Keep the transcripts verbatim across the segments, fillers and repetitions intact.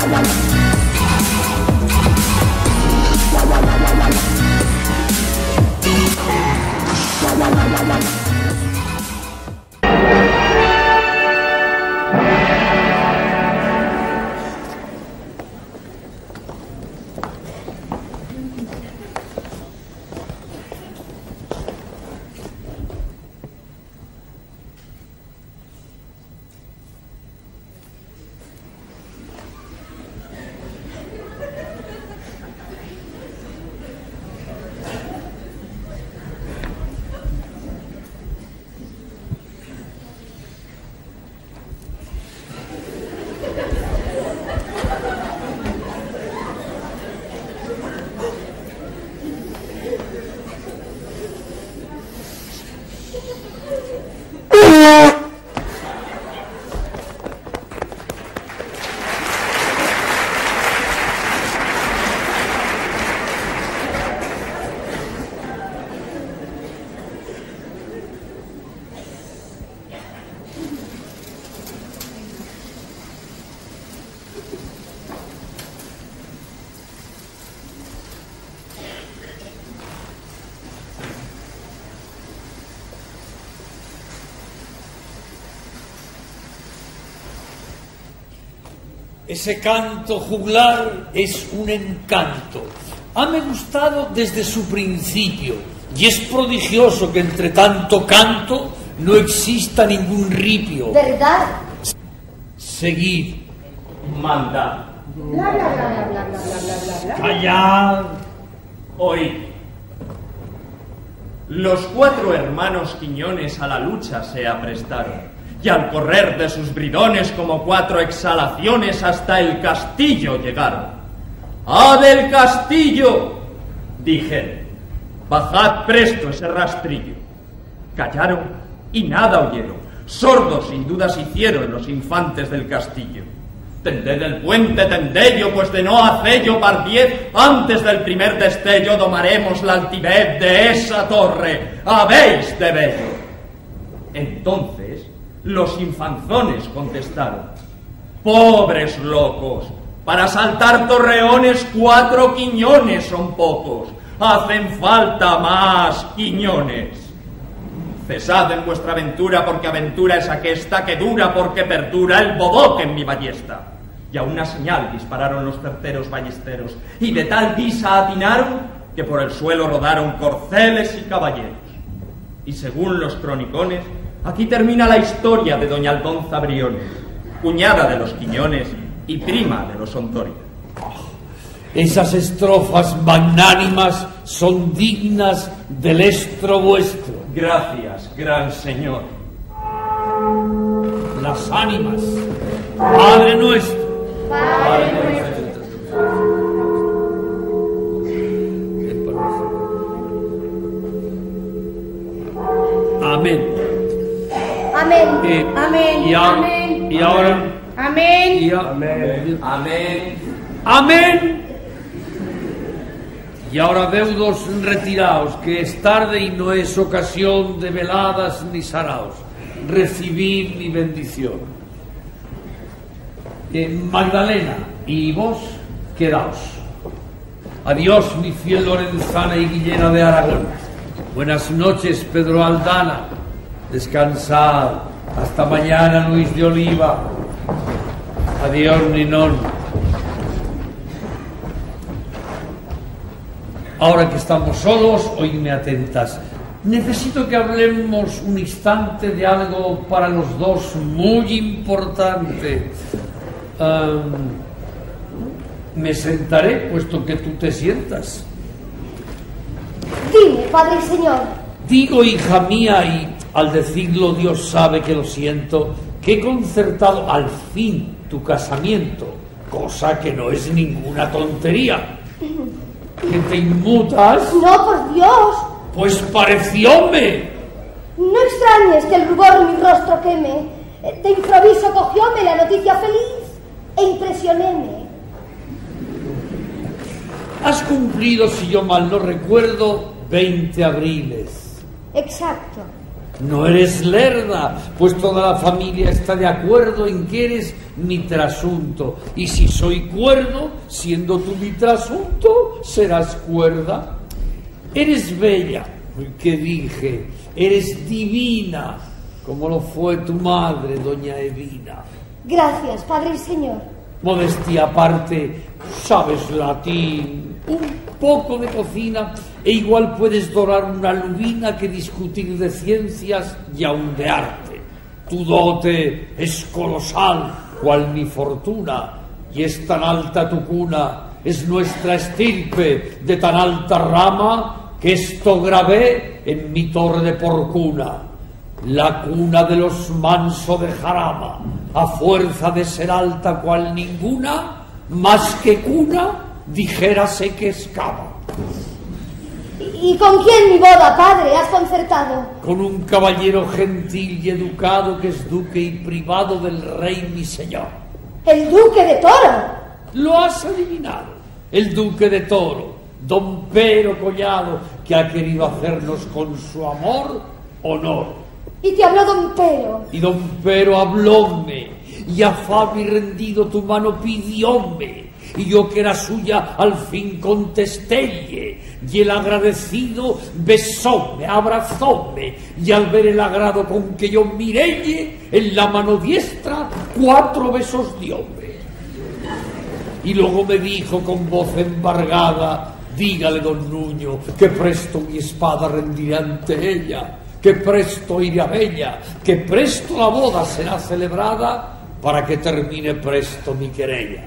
Ese canto juglar es un encanto. Hame gustado desde su principio, y es prodigioso que entre tanto canto no exista ningún ripio. ¿Verdad? Seguid. Mandad. Bla, bla, bla, bla, bla, bla, bla, bla. Callad. Oíd. Los cuatro hermanos Quiñones a la lucha se aprestaron, y al correr de sus bridones como cuatro exhalaciones hasta el castillo llegaron. ¡Ah, del castillo!, dijeron. Bajad presto ese rastrillo. Callaron y nada oyeron. Sordos sin duda se hicieron los infantes del castillo. Tended el puente, tendello, pues de no hacello pardiez, antes del primer destello domaremos la altivez de esa torre. ¡Habéis de bello! Entonces los infanzones contestaron: pobres locos, para saltar torreones cuatro quiñones son pocos, hacen falta más quiñones. Cesad en vuestra aventura, porque aventura es aquesta que dura porque perdura el bodoque en mi ballesta. Y a una señal dispararon los certeros ballesteros, y de tal guisa atinaron que por el suelo rodaron corceles y caballeros. Y según los cronicones, aquí termina la historia de doña Aldonza Briones, cuñada de los Quiñones y prima de los Ontoria. Esas estrofas magnánimas son dignas del estro vuestro. Gracias, gran señor. Las ánimas, Padre nuestro. Padre nuestro. Amén. Amén. Eh, Amén. y, a- Amén. y ahora. Amén. y a- Amén. Amén. Amén. Y ahora, deudos, retiraos, que es tarde y no es ocasión de veladas ni saraos. Recibid mi bendición. Eh, Magdalena, y vos, quedaos. Adiós, mi fiel Lorenzana y Guillena de Aragón. Buenas noches, Pedro Aldana. Descansad. Hasta mañana, Luis de Oliva. Adiós, Ninón. Ahora que estamos solos, oídme atentas. Necesito que hablemos un instante de algo para los dos muy importante. Um, me sentaré, puesto que tú te sientas. Dime, Padre y Señor. Digo, hija mía, y al decirlo Dios sabe que lo siento, que he concertado al fin tu casamiento, cosa que no es ninguna tontería. ¿Que te inmutas? No, por Dios. Pues parecióme. No extrañes que el rubor mi rostro queme. De improviso cogióme la noticia feliz e impresionéme. Has cumplido, si yo mal no recuerdo, veinte abriles. Exacto. No eres lerda, pues toda la familia está de acuerdo en que eres mi trasunto. Y si soy cuerdo, siendo tú mi trasunto, serás cuerda. Eres bella, que dije, eres divina, como lo fue tu madre, doña Evina. Gracias, padre y señor. Modestia aparte, sabes latín, un poco de cocina, e igual puedes dorar una lubina que discutir de ciencias y aun de arte. Tu dote es colosal, cual mi fortuna, y es tan alta tu cuna, es nuestra estirpe de tan alta rama, que esto grabé en mi torre de porcuna. La cuna de los manso de Jarama, a fuerza de ser alta cual ninguna, más que cuna, dijérase que escama. ¿Y con quién mi boda, padre, has concertado? Con un caballero gentil y educado, que es duque y privado del rey mi señor. ¿El duque de Toro? Lo has adivinado, el duque de Toro, don Pero Collado, que ha querido hacernos con su amor honor. ¿Y te habló don Pero? Y don Pero hablóme, y afable y rendido tu mano pidióme, y yo que era suya al fin contestélle, y el agradecido besóme, abrazóme, y al ver el agrado con que yo mirélle, en la mano diestra cuatro besos dióme. Y luego me dijo con voz embargada, dígale don Nuño, que presto mi espada rendiré ante ella, que presto iré a Bella, que presto la boda será celebrada, para que termine presto mi querella.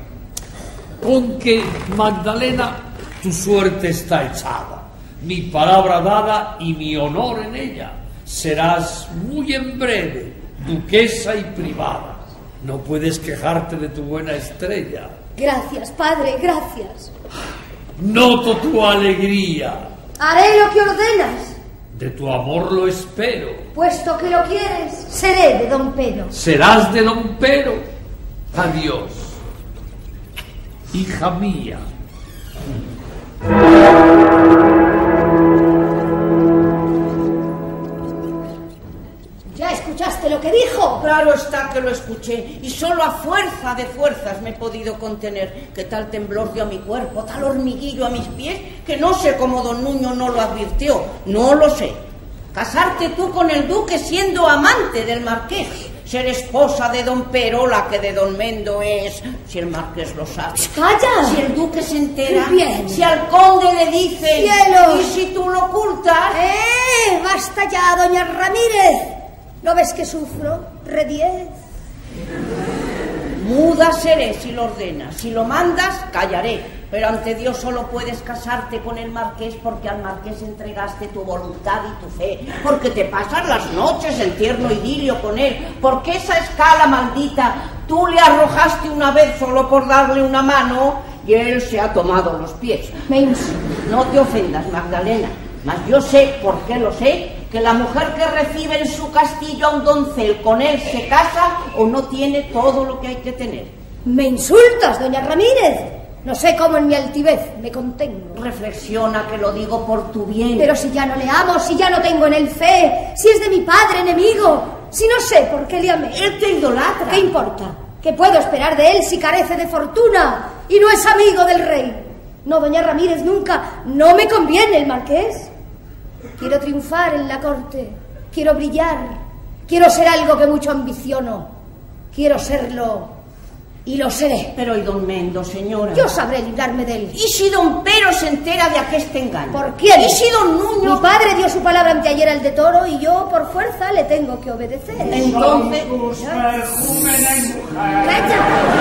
Con que, Magdalena, tu suerte está echada, mi palabra dada y mi honor en ella. Serás muy en breve duquesa y privada. No puedes quejarte de tu buena estrella. Gracias, padre, gracias. Noto tu alegría. Haré lo que ordenas. De tu amor lo espero. Puesto que lo quieres, seré de don Pero. Serás de don Pero. Adiós, hija mía. ¿Ya escuchaste lo que dijo? Claro está que lo escuché, y solo a fuerza de fuerzas me he podido contener, que tal temblor dio a mi cuerpo, tal hormiguillo a mis pies, que no sé cómo don Nuño no lo advirtió, no lo sé. Casarte tú con el duque siendo amante del marqués, ser esposa de don Pero, la que de don Mendo es, si el marqués lo sabe. ¡Calla! Si el duque se entera, Bien. si al conde le dicen, ¡Cielos! y si tú lo ocultas... ¡Eh! ¡Basta ya, doña Ramírez! ¿No ves que sufro? Rediez. Muda seré si lo ordenas, si lo mandas, callaré, pero ante Dios solo puedes casarte con el marqués porque al marqués entregaste tu voluntad y tu fe, porque te pasas las noches en tierno idilio con él, porque esa escala maldita tú le arrojaste una vez solo por darle una mano y él se ha tomado los pies. Mens. No te ofendas, Magdalena, mas yo sé, ¿por qué lo sé?, que la mujer que recibe en su castillo a un doncel con él se casa o no tiene todo lo que hay que tener. ¿Me insultas, doña Ramírez? No sé cómo en mi altivez me contengo. Reflexiona, que lo digo por tu bien. Pero si ya no le amo, si ya no tengo en él fe, si es de mi padre enemigo, si no sé por qué le amé. Él te idolatra. ¿Qué importa? ¿Qué puedo esperar de él si carece de fortuna y no es amigo del rey? No, doña Ramírez, nunca. No me conviene el marqués. Quiero triunfar en la corte, quiero brillar, quiero ser algo que mucho ambiciono, quiero serlo y lo seré. Pero ¿y don Mendo, señora? Yo sabré librarme de él. ¿Y si don Pero se entera de aqueste engaño? ¿Por quién? ¿Y si don Nuño? Mi padre dio su palabra anteayer al de Toro y yo por fuerza le tengo que obedecer. Entonces... ¡Calla!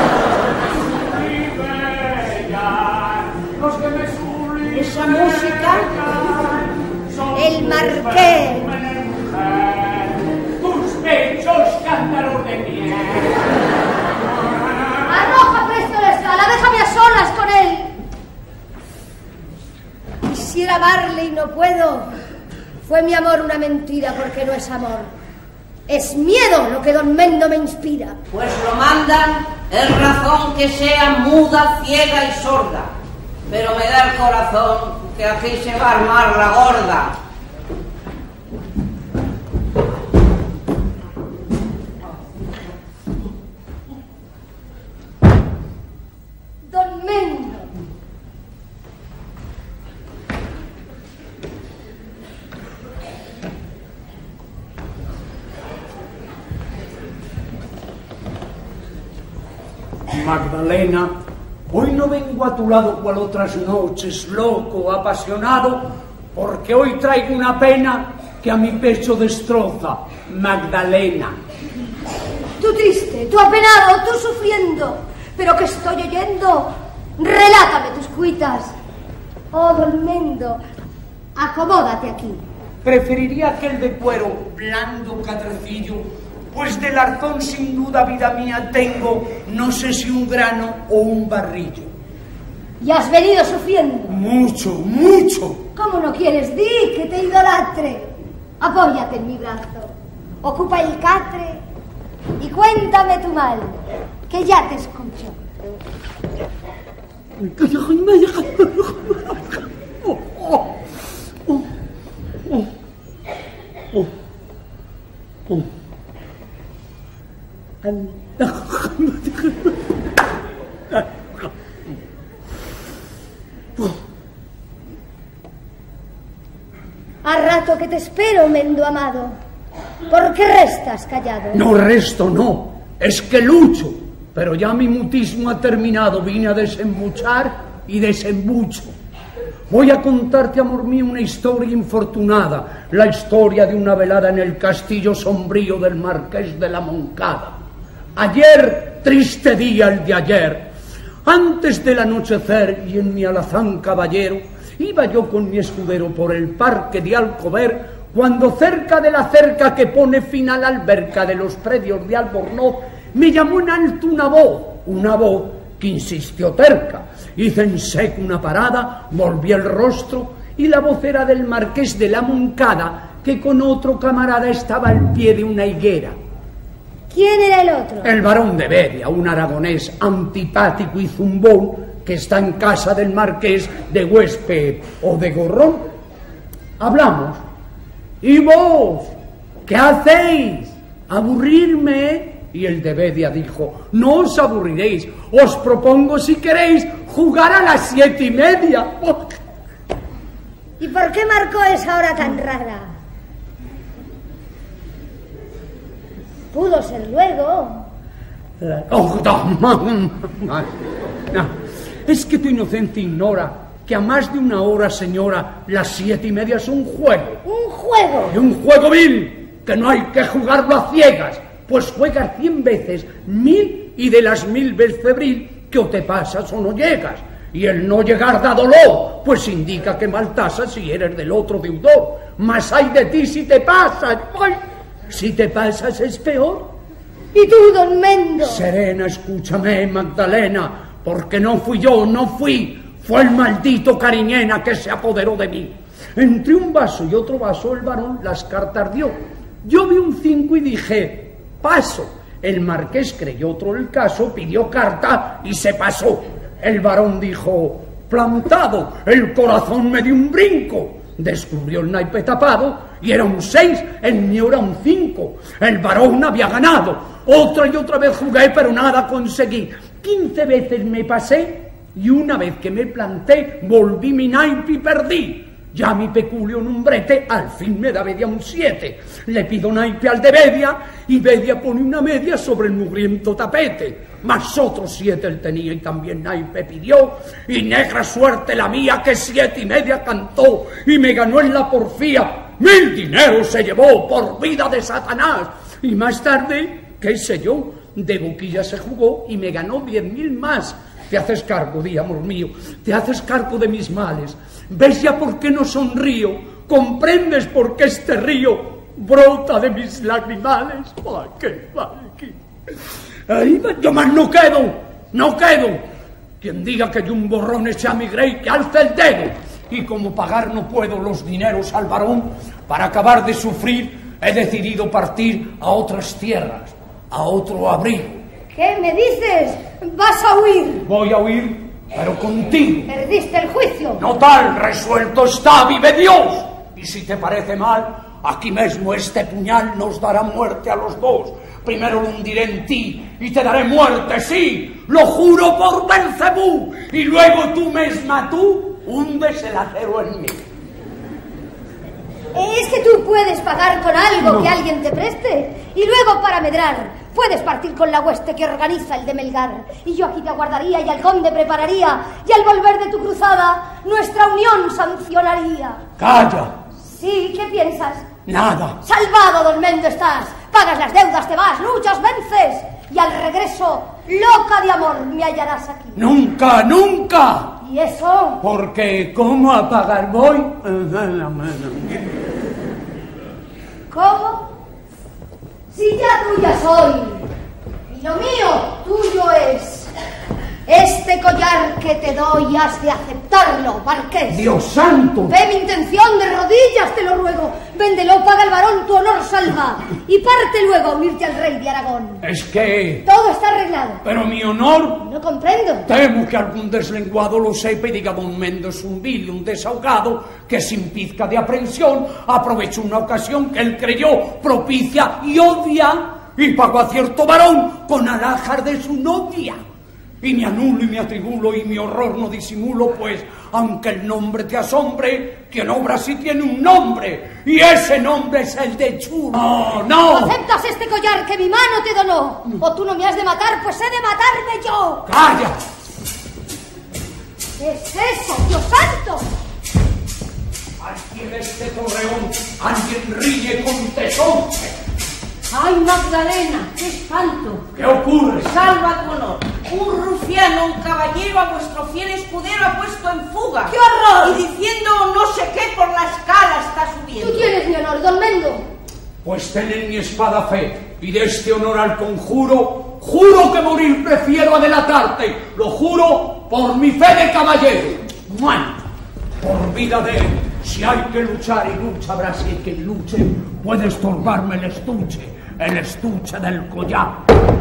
Esa música... El marqués. Tus pechos cántaros de miel. Arroja presto la escala, déjame a solas con él. Quisiera amarle y no puedo. Fue mi amor una mentira porque no es amor. Es miedo lo que don Mendo me inspira. Pues lo mandan, es razón que sea muda, ciega y sorda. Pero me da el corazón que aquí se va a armar la gorda. Magdalena, hoy no vengo a tu lado cual otras noches, loco, apasionado, porque hoy traigo una pena que a mi pecho destroza. Magdalena. Tú triste, tú apenado, tú sufriendo, pero que estoy oyendo, relátame tus cuitas. Oh, Dolmendo, acomódate aquí. Preferiría aquel de cuero, blando catrecillo, pues del arzón sin duda, vida mía, tengo, no sé si un grano o un barrillo. ¿Y has venido sufriendo? Mucho, mucho. ¿Cómo no quieres? Di que te idolatre. Apóyate en mi brazo, ocupa el catre y cuéntame tu mal, que ya te escucho. Oh, oh, oh, oh, oh, oh. A rato que te espero, Mendo amado. ¿Por qué restas callado? No resto, no. Es que lucho. Pero ya mi mutismo ha terminado. Vine a desembuchar y desembucho. Voy a contarte, amor mío, una historia infortunada. La historia de una velada en el castillo sombrío del Marqués de la Moncada. Ayer, triste día el de ayer, antes del anochecer y en mi alazán caballero, iba yo con mi escudero por el parque de Alcover, cuando cerca de la cerca que pone fin a la alberca de los predios de Albornoz, me llamó en alto una voz, una voz que insistió terca. Hice en seco una parada, volví el rostro, y la voz era del Marqués de la Moncada, que con otro camarada estaba al pie de una higuera. ¿Quién era el otro? El barón de Bedia, un aragonés antipático y zumbón que está en casa del marqués de huésped o de gorrón. Hablamos. ¿Y vos? ¿Qué hacéis? ¿Aburrirme? Y el de Bedia dijo, no os aburriréis, os propongo si queréis jugar a las siete y media. ¿Y por qué marcó esa hora tan rara? Pudo ser luego. Oh, no, no. Es que tu inocente ignora que a más de una hora, señora, las siete y media es un juego. ¿Un juego? Y un juego vil, que no hay que jugarlo a ciegas, pues juegas cien veces mil y de las mil veces febril que o te pasas o no llegas. Y el no llegar da dolor, pues indica que mal tasas si eres del otro deudor. Mas hay de ti si te pasas. ¡Ay! Si te pasas es peor. ¿Y tú, don Mendo? Serena, escúchame, Magdalena, porque no fui yo, no fui. Fue el maldito Cariñena que se apoderó de mí. Entre un vaso y otro vaso el varón las cartas dio. Yo vi un cinco y dije, paso. El marqués creyó otro el caso, pidió carta y se pasó. El varón dijo, plantado, el corazón me dio un brinco. Descubrió el naipe tapado y era un seis, el mío era un cinco. El varón había ganado. Otra y otra vez jugué, pero nada conseguí. Quince veces me pasé y una vez que me planté, volví mi naipe y perdí. Ya mi peculio en un brete, al fin me da Bedia un siete. Le pido naipe al de Bedia y Bedia pone una media sobre el mugriento tapete. Mas otros siete él tenía y también naipe pidió. Y negra suerte la mía que siete y media cantó y me ganó en la porfía. Mil dineros se llevó por vida de Satanás. Y más tarde, qué sé yo, de boquilla se jugó y me ganó diez mil más. Te haces cargo, di, amor mío, te haces cargo de mis males. ¿Ves ya por qué no sonrío? ¿Comprendes por qué este río brota de mis lagrimales? ¡Ay, qué mal! Ahí yo más no quedo, no quedo. Quien diga que yo un borrón eché a mi grey, que alce el dedo. Y como pagar no puedo los dineros al varón, para acabar de sufrir, he decidido partir a otras tierras, a otro abrigo. ¿Qué me dices? ¿Vas a huir? Voy a huir, pero contigo. ¿Perdiste el juicio? No tal, resuelto está, vive Dios. Y si te parece mal, aquí mismo este puñal nos dará muerte a los dos. Primero lo hundiré en ti y te daré muerte, sí, lo juro por Belcebú. Y luego tú misma, tú, hundes el acero en mí. Es que tú puedes pagar con algo No. que alguien te preste y luego para medrar puedes partir con la hueste que organiza el de Melgar. Y yo aquí te aguardaría y al conde prepararía y al volver de tu cruzada nuestra unión sancionaría. Calla. Sí, ¿qué piensas? Nada. Salvado, don Mendo, estás. Pagas las deudas, te vas, luchas, vences. Y al regreso, loca de amor, me hallarás aquí. Nunca, nunca. ¿Y eso? Porque, ¿cómo a pagar voy? ¿Cómo? Si ya tuya soy, y lo mío tuyo es. Este collar que te doy has de aceptarlo, marqués. Dios santo. Ve mi intención, de rodillas te lo ruego. Véndelo, paga el varón, tu honor salva. Y parte luego a unirte al rey de Aragón. Es que... Todo está arreglado. Pero mi honor... No comprendo. Temo que algún deslenguado lo sepa y diga: don Mendo es un vil y un desahogado que sin pizca de aprensión aprovecha una ocasión que él creyó propicia y odia y pagó a cierto varón con alhajas de su novia. Y me anulo y me atribulo y mi horror no disimulo, pues aunque el nombre te asombre, quien obra sí tiene un nombre, y ese nombre es el de Chulo. No, no. ¿Aceptas este collar que mi mano te donó? O tú no me has de matar, pues he de matarme yo. ¡Calla! ¿Qué es eso, Dios santo? Aquí en este torreón alguien ríe con tesón. ¡Ay, Magdalena! ¡Qué espanto! ¿Qué ocurre? ¡Salva tu honor! Un rufiano, un caballero, a vuestro fiel escudero ha puesto en fuga. ¡Qué horror! Y diciendo no sé qué por la escala está subiendo. Tú tienes mi honor, don Mendo. Pues ten en mi espada fe, y de este honor al conjuro, juro que morir prefiero a delatarte. Lo juro por mi fe de caballero. ¡Muan! Por vida de él, si hay que luchar y lucha habrá, si hay que luche, puede estorbarme el estuche, el estuche del collar.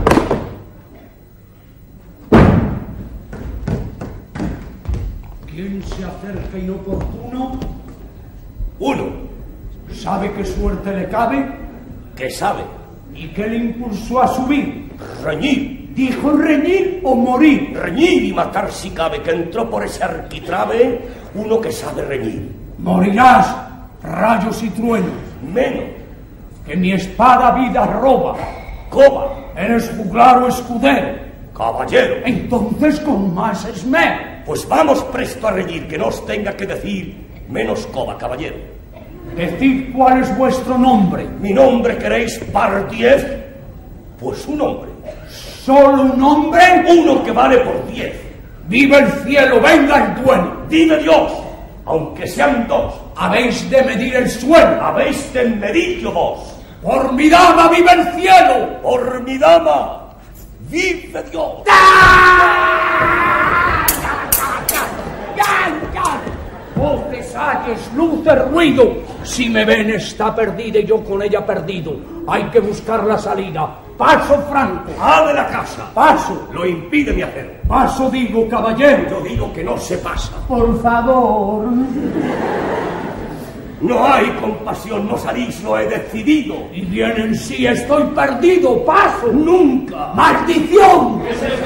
¿Quién se acerca inoportuno? Uno, ¿Sabe qué suerte le cabe? que sabe ¿Y qué le impulsó a subir? reñir, ¿Dijo reñir o morir? reñir y matar si cabe, que entró por ese arquitrabe uno que sabe reñir. Morirás, rayos y truenos, Menos, que mi espada vida roba. coba, Eres juglar o escudero, caballero. entonces con más esmero. Pues vamos presto a reñir, que no os tenga que decir menos coba, caballero. Decid cuál es vuestro nombre. ¿Mi nombre queréis par diez? Pues un hombre, ¿Solo un hombre? uno que vale por diez. ¡Viva el cielo, venga el duelo! Dime Dios, aunque sean dos, Habéis de medir el suelo. habéis de medir vos. ¡Por mi dama, viva el cielo! Por mi dama, vive Dios. Voces, ayes, luces, ruido. Si me ven está perdida y yo con ella perdido. Hay que buscar la salida. Paso, Franco. ¡Ah, de la casa! Paso. Lo impide mi hacer. Paso, digo, caballero. Yo digo que no se pasa. Por favor. No hay compasión, no salís, lo he decidido. Y bien en sí estoy perdido. Paso. Nunca. ¡Maldición!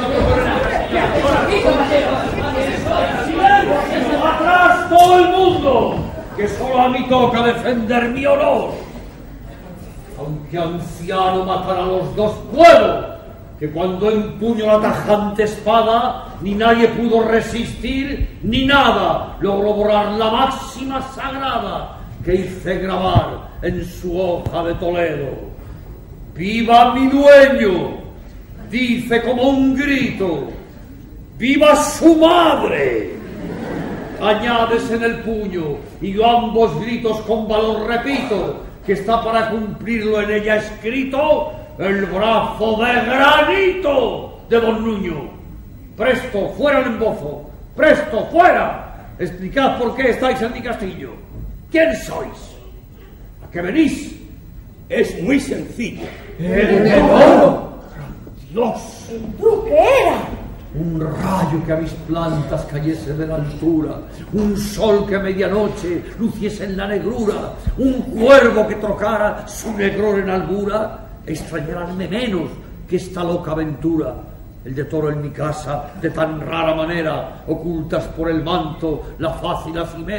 ¡Atrás todo el mundo! Que solo a mí toca defender mi honor. Aunque anciano matará a los dos puedo, que cuando empuño la tajante espada, ni nadie pudo resistir, ni nada logró borrar la máxima sagrada que hice grabar en su hoja de Toledo. ¡Viva mi dueño! Dice como un grito. ¡Viva su madre! Añades en el puño, y yo ambos gritos con valor repito, que está para cumplirlo en ella escrito el brazo de granito de don Nuño. Presto, fuera el embozo, presto, fuera. Explicad por qué estáis en mi castillo. ¿Quién sois? ¿A qué venís? Es muy sencillo. ¡El demonio! ¡Dios! ¿El duque era? Un rayo que a mis plantas cayese de la altura, un sol que a medianoche luciese en la negrura, un cuervo que trocara su negror en albura, extrañaránme menos que esta loca aventura. El de toro en mi casa, de tan rara manera, ocultas por el manto la faz y la cimera,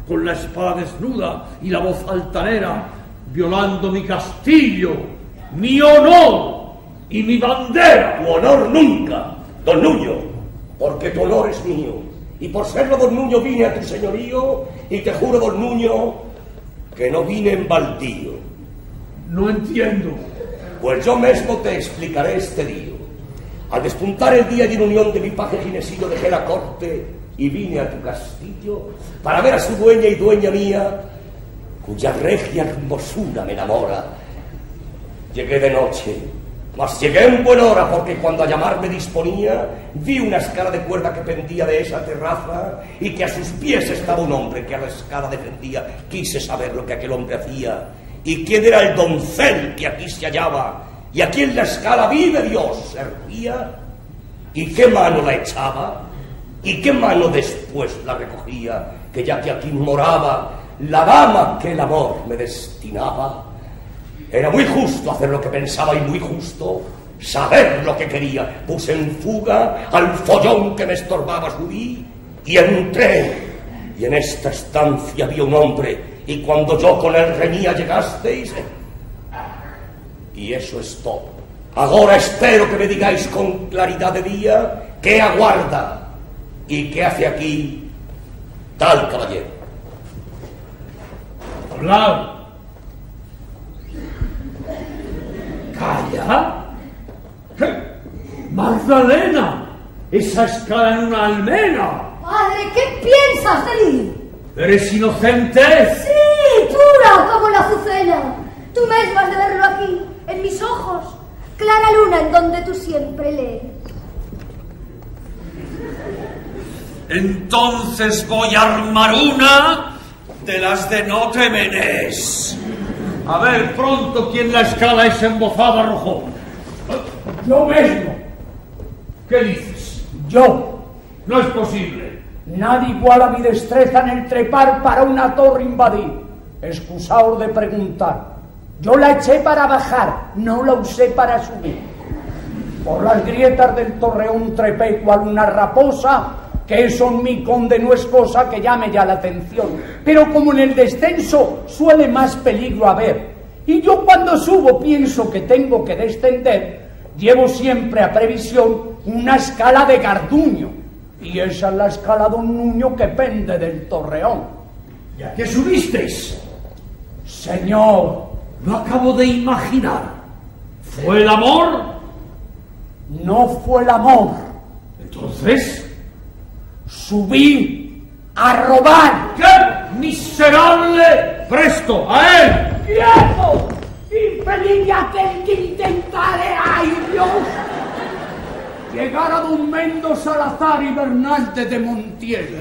con la espada desnuda y la voz altanera, violando mi castillo, mi honor y mi bandera. Tu honor nunca, don Nuño, porque tu honor es mío. Y por serlo, don Nuño, vine a tu señorío, y te juro, don Nuño, que no vine en baldío. No entiendo. Pues yo mismo te explicaré este día. Al despuntar el día y en unión de mi paje ginesillo dejé la corte y vine a tu castillo para ver a su dueña y dueña mía, cuya regia hermosura me enamora. Llegué de noche, mas llegué en buena hora, porque cuando a llamar me disponía, vi una escala de cuerda que pendía de esa terraza y que a sus pies estaba un hombre que a la escala defendía. Quise saber lo que aquel hombre hacía y quién era el doncel que aquí se hallaba y a quién la escala, vive Dios, servía, y qué mano la echaba y qué mano después la recogía, que ya que aquí moraba la dama que el amor me destinaba. Era muy justo hacer lo que pensaba y muy justo saber lo que quería. Puse en fuga al follón que me estorbaba, subí y entré. Y en esta estancia había un hombre, y cuando yo con él reñía llegasteis. Y eso es todo. Ahora espero que me digáis con claridad de día qué aguarda y qué hace aquí tal caballero. Hablad. ¡Calla! ¡Magdalena! ¡Esa escala en una almena! Padre, ¿qué piensas de mí? ¿Eres inocente? Sí, pura como la azucena. Tú mismo has de verlo aquí, en mis ojos. Clara luna en donde tú siempre lees. Entonces voy a armar una de las de no te menes. A ver pronto quién la escala es embozada, rojo. Yo mismo. ¿Qué dices? Yo. No es posible. Nadie iguala mi destreza en el trepar para una torre invadir. Excusaos de preguntar. Yo la eché para bajar, no la usé para subir. Por las grietas del torreón trepé cual una raposa, que eso en mi conde no es cosa que llame ya la atención. Pero como en el descenso suele más peligro haber, y yo cuando subo pienso que tengo que descender, llevo siempre a previsión una escala de Garduño, y esa es la escala don Nuño que pende del torreón. ¿Y a qué subisteis? Señor, lo acabo de imaginar. ¿Fue el amor? No fue el amor. Entonces, subí a robar. ¡Qué miserable! ¡Presto, a él! ¡Quieto! ¡Infeliz de aquel que intentare! ¡Ay, Dios! Llegar a don Mendo Salazar y Bernal de Montiel.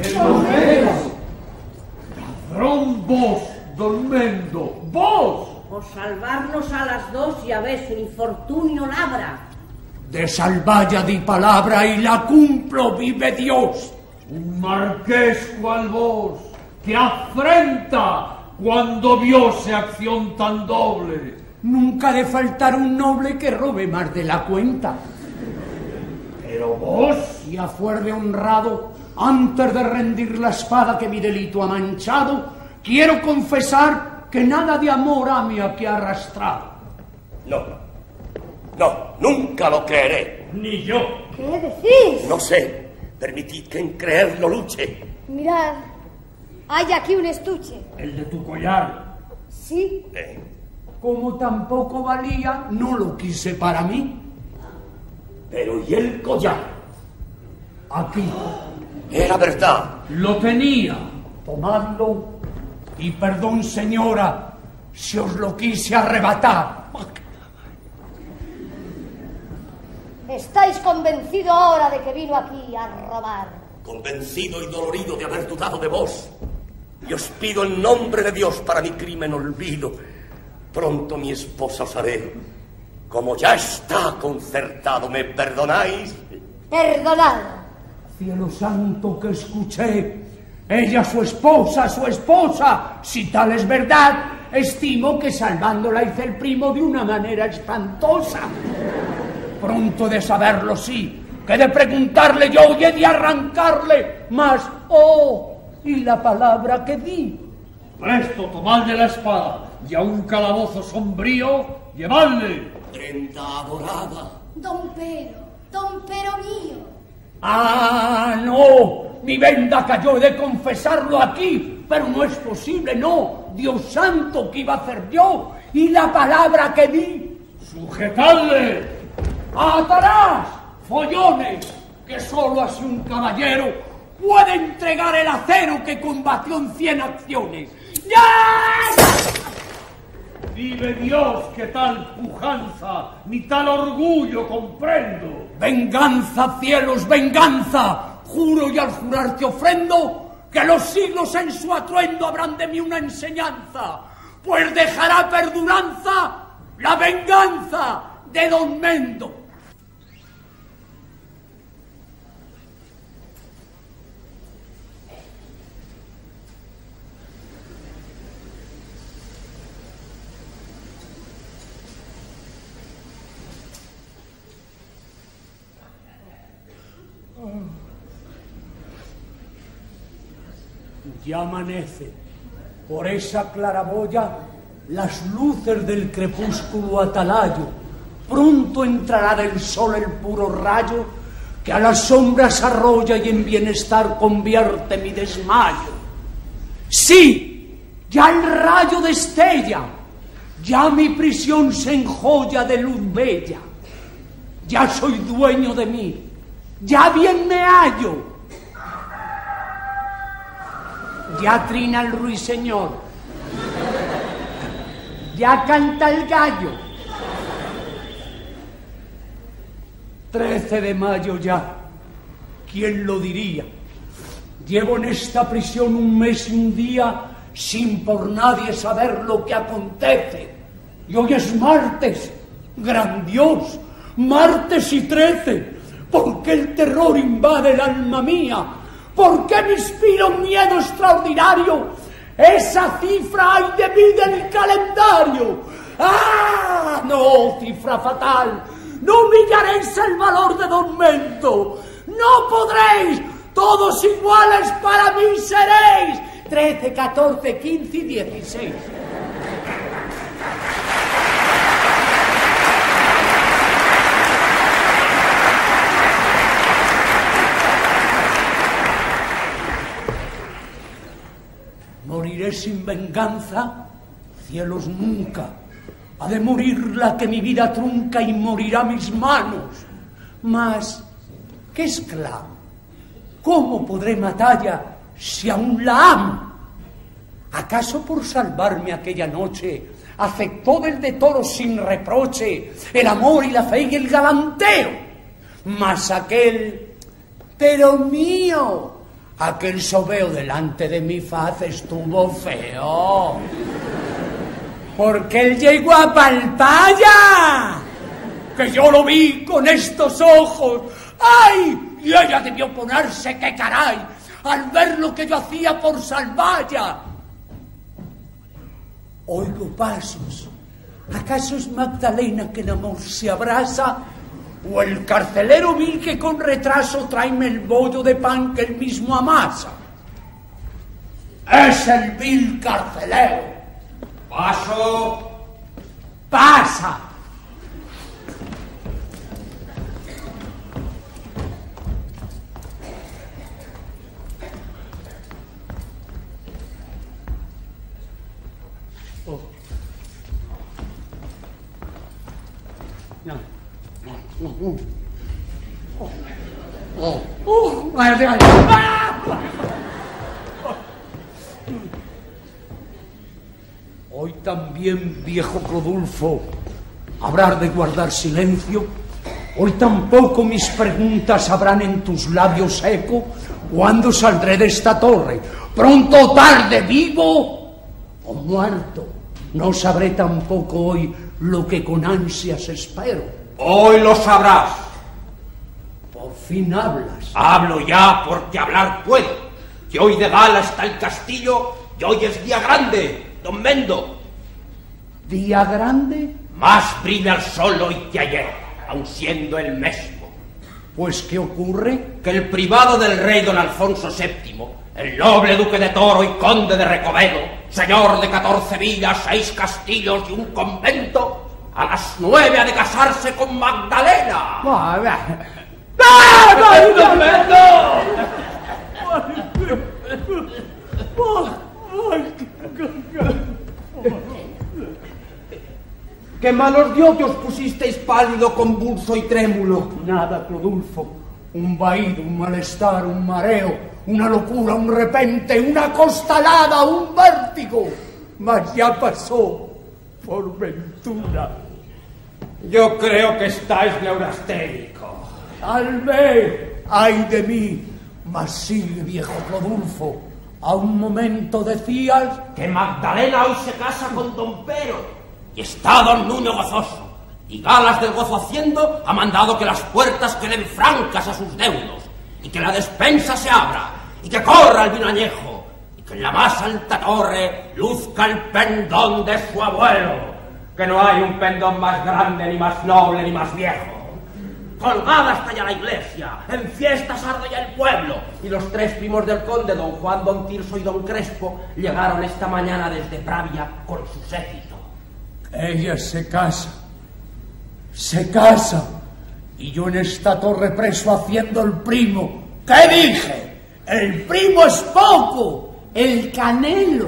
¡Ladrón vos, don Mendo! ¡Vos! Por salvarnos a las dos y a ver su infortunio labra. De salvalla di palabra y la cumplo, vive Dios. Un marqués cual vos, que afrenta cuando viose acción tan doble. Nunca ha de faltar un noble que robe más de la cuenta. Pero vos, y a fuer de honrado, antes de rendir la espada que mi delito ha manchado, quiero confesar que nada de amor a mí aquí ha arrastrado. No, no, nunca lo creeré. Ni yo. ¿Qué decís? No sé, permitid que en creerlo luche. Mirad, hay aquí un estuche. El de tu collar. Sí. Eh, Como tampoco valía, no lo quise para mí. pero ¿y el collar? Aquí, Era verdad. Lo tenía. tomadlo. Y perdón, señora, si os lo quise arrebatar. Estáis convencido ahora de que vino aquí a robar. Convencido y dolorido de haber dudado de vos, y os pido en nombre de Dios para mi crimen olvido, pronto mi esposa os haré. Como ya está concertado, ¿me perdonáis? Perdonad. Cielo santo que escuché. Ella su esposa, su esposa. Si tal es verdad, estimo que salvándola hice el primo de una manera espantosa. Pronto de saberlo sí, que de preguntarle yo y he de arrancarle. Mas, oh, y la palabra que di. Presto, tomadle la espada y a un calabozo sombrío llevadle. Prenda adorada. Don Pero, don Pero mío. ¡Ah, no! Mi venda cayó, he de confesarlo aquí, pero no es posible, no. Dios santo, ¿qué iba a hacer yo? Y la palabra que di. ¡Sujetadle! ¡Atarás, follones! Que solo así un caballero puede entregar el acero que combatió en cien acciones. ¡Ya! Vive Dios que tal pujanza ni tal orgullo comprendo. Venganza, cielos, venganza. Juro y al jurar te ofrendo que los siglos en su atuendo habrán de mí una enseñanza, pues dejará perduranza la venganza de don Mendo. Ya amanece. Por esa claraboya las luces del crepúsculo atalayo. Pronto entrará del sol el puro rayo que a las sombras arrolla y en bienestar convierte mi desmayo. Sí, ya el rayo destella, ya mi prisión se enjolla de luz bella. Ya soy dueño de mí, ya bien me hallo. Ya trina el ruiseñor, ya canta el gallo. Trece de mayo ya, ¿quién lo diría? Llevo en esta prisión un mes y un día sin por nadie saber lo que acontece. Y hoy es martes, gran Dios, martes y trece. ¿Por qué el terror invade el alma mía? ¿Por qué me inspira un miedo extraordinario? Esa cifra hay de mí del calendario. ¡Ah! No, cifra fatal. No humillaréis el valor de don Mendo. No podréis. Todos iguales para mí seréis. Trece, catorce, quince y dieciséis. ¿Moriré sin venganza? Cielos, nunca. Ha de morir la que mi vida trunca y morirá mis manos. Mas, ¿qué esclavo? ¿Cómo podré matalla si aún la amo? ¿Acaso por salvarme aquella noche aceptó del de toros sin reproche el amor y la fe y el galanteo? Mas aquel, pero mío, aquel sobeo delante de mi faz estuvo feo, porque él llegó a Palpaya, que yo lo vi con estos ojos. ¡Ay! Y ella debió ponerse que caray al ver lo que yo hacía por Salvalla. Oigo pasos. ¿Acaso es Magdalena que en amor se abraza? ¿O el carcelero vil que con retraso tráeme el bollo de pan que él mismo amasa? Es el vil carcelero. Paso. ¡Pasa! Oh. No. No, no. Oh. Oh. Oh. Vaya, vaya. ¡Ah! Hoy también, viejo Clodulfo, habrás de guardar silencio. Hoy tampoco mis preguntas habrán en tus labios eco. ¿Cuándo saldré de esta torre? ¿Pronto o tarde, vivo o muerto? No sabré tampoco hoy lo que con ansias espero. Hoy lo sabrás. Por fin hablas. Hablo ya porque hablar puedo. Que hoy de gala está el castillo y hoy es día grande, don Mendo. ¿Día grande? Más brilla el sol hoy que ayer, aun siendo el mismo. Pues, ¿qué ocurre? Que el privado del rey don Alfonso séptimo, el noble duque de Toro y conde de Recovedo, señor de catorce villas, seis castillos y un convento, a las nueve ha de casarse con Magdalena. ¡Qué malos dio que os pusisteis pálido, convulso y trémulo! Nada, Clodulfo. Un vaído, un malestar, un mareo, una locura, un repente, una costalada, un vértigo. Mas ya pasó, por ventura. Yo creo que estáis neurastérico. Tal vez, ay de mí. Mas sigue, viejo Clodulfo. A un momento decías... Que Magdalena hoy se casa con don Pero. Y está don Nuño gozoso, y galas del gozo haciendo, ha mandado que las puertas queden francas a sus deudos, y que la despensa se abra, y que corra el vino añejo, y que en la más alta torre luzca el pendón de su abuelo, Que no hay un pendón más grande, ni más noble, ni más viejo. Colgada está ya la iglesia, en fiestas arde ya el pueblo, Y los tres primos del conde, don Juan, don Tirso y don Crespo, llegaron esta mañana desde Pravia con su séquito. Ella se casa, se casa, y yo en esta torre preso haciendo el primo. ¿Qué dije? El primo es poco, el canelo.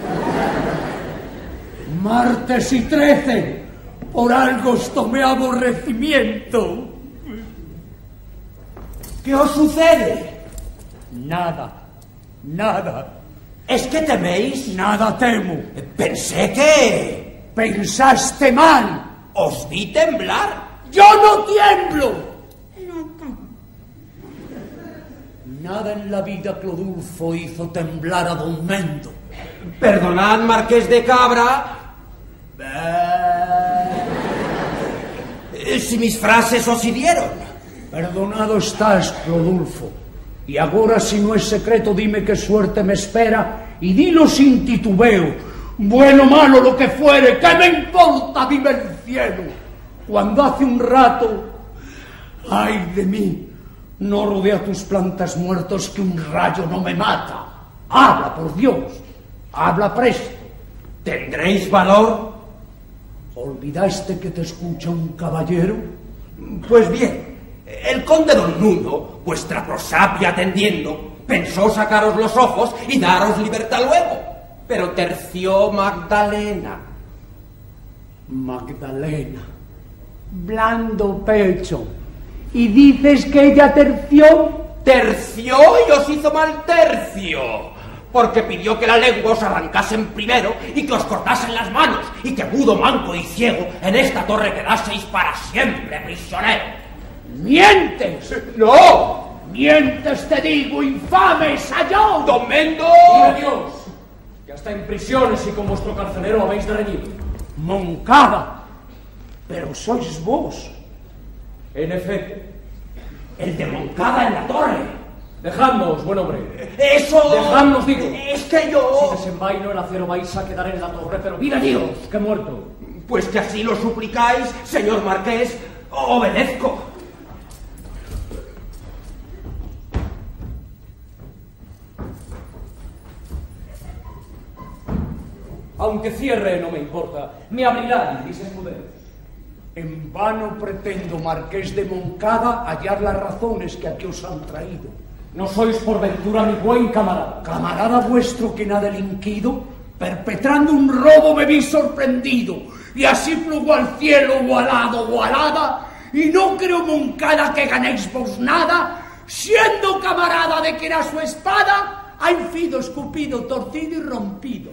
Martes y trece, por algo os tomé aborrecimiento. ¿Qué os sucede? Nada, nada, ¿Es que teméis? nada temo. Pensé que... Pensaste mal. ¿Os vi temblar? ¡Yo no tiemblo! Nada en la vida, Clodulfo, hizo temblar a don Mendo. Perdonad, Marqués de Cabra. Eh, Si mis frases os hirieron. Perdonado estás, Clodulfo. Y ahora, si no es secreto, dime qué suerte me espera y dilo sin titubeo. Bueno o malo lo que fuere, ¿qué me importa? Vive el cielo. Cuando hace un rato, ay de mí, no rodea tus plantas muertos que un rayo no me mata. Habla, por Dios, habla presto. ¿Tendréis valor? ¿Olvidaste que te escucha un caballero? Pues bien, el conde don Nuño, vuestra prosapia atendiendo, pensó sacaros los ojos y daros libertad luego. Pero terció Magdalena. Magdalena, blando pecho. ¿Y dices que ella terció? Terció y os hizo mal tercio, porque pidió que la lengua os arrancasen primero y que os cortasen las manos, y que mudo, manco y ciego en esta torre quedaseis para siempre prisionero. ¡Mientes! ¡No! ¡Mientes, te digo, infame sayón! ¡Don Mendo! ¡Viva Dios! Que hasta en prisiones y con vuestro carcelero habéis de reñir. Moncada, pero sois vos. En efecto. El de Moncada en la torre. Dejadnos, buen hombre. ¡Eso! Dejadnos, digo. Es que yo... Si desenvaino el acero vais a quedar en la torre, pero viva Dios, que he muerto. Pues que así lo suplicáis, señor marqués, obedezco. Aunque cierre, no me importa. Me abrirán mis escuderos. En vano pretendo, Marqués de Moncada, hallar las razones que aquí os han traído. No sois por ventura mi buen camarada. Camarada vuestro que nada delinquido, perpetrando un robo me vi sorprendido, y así plugo al cielo o alado o alada, y no creo, Moncada, que ganéis vos nada, siendo camarada de que era su espada, ha infido, escupido, torcido y rompido.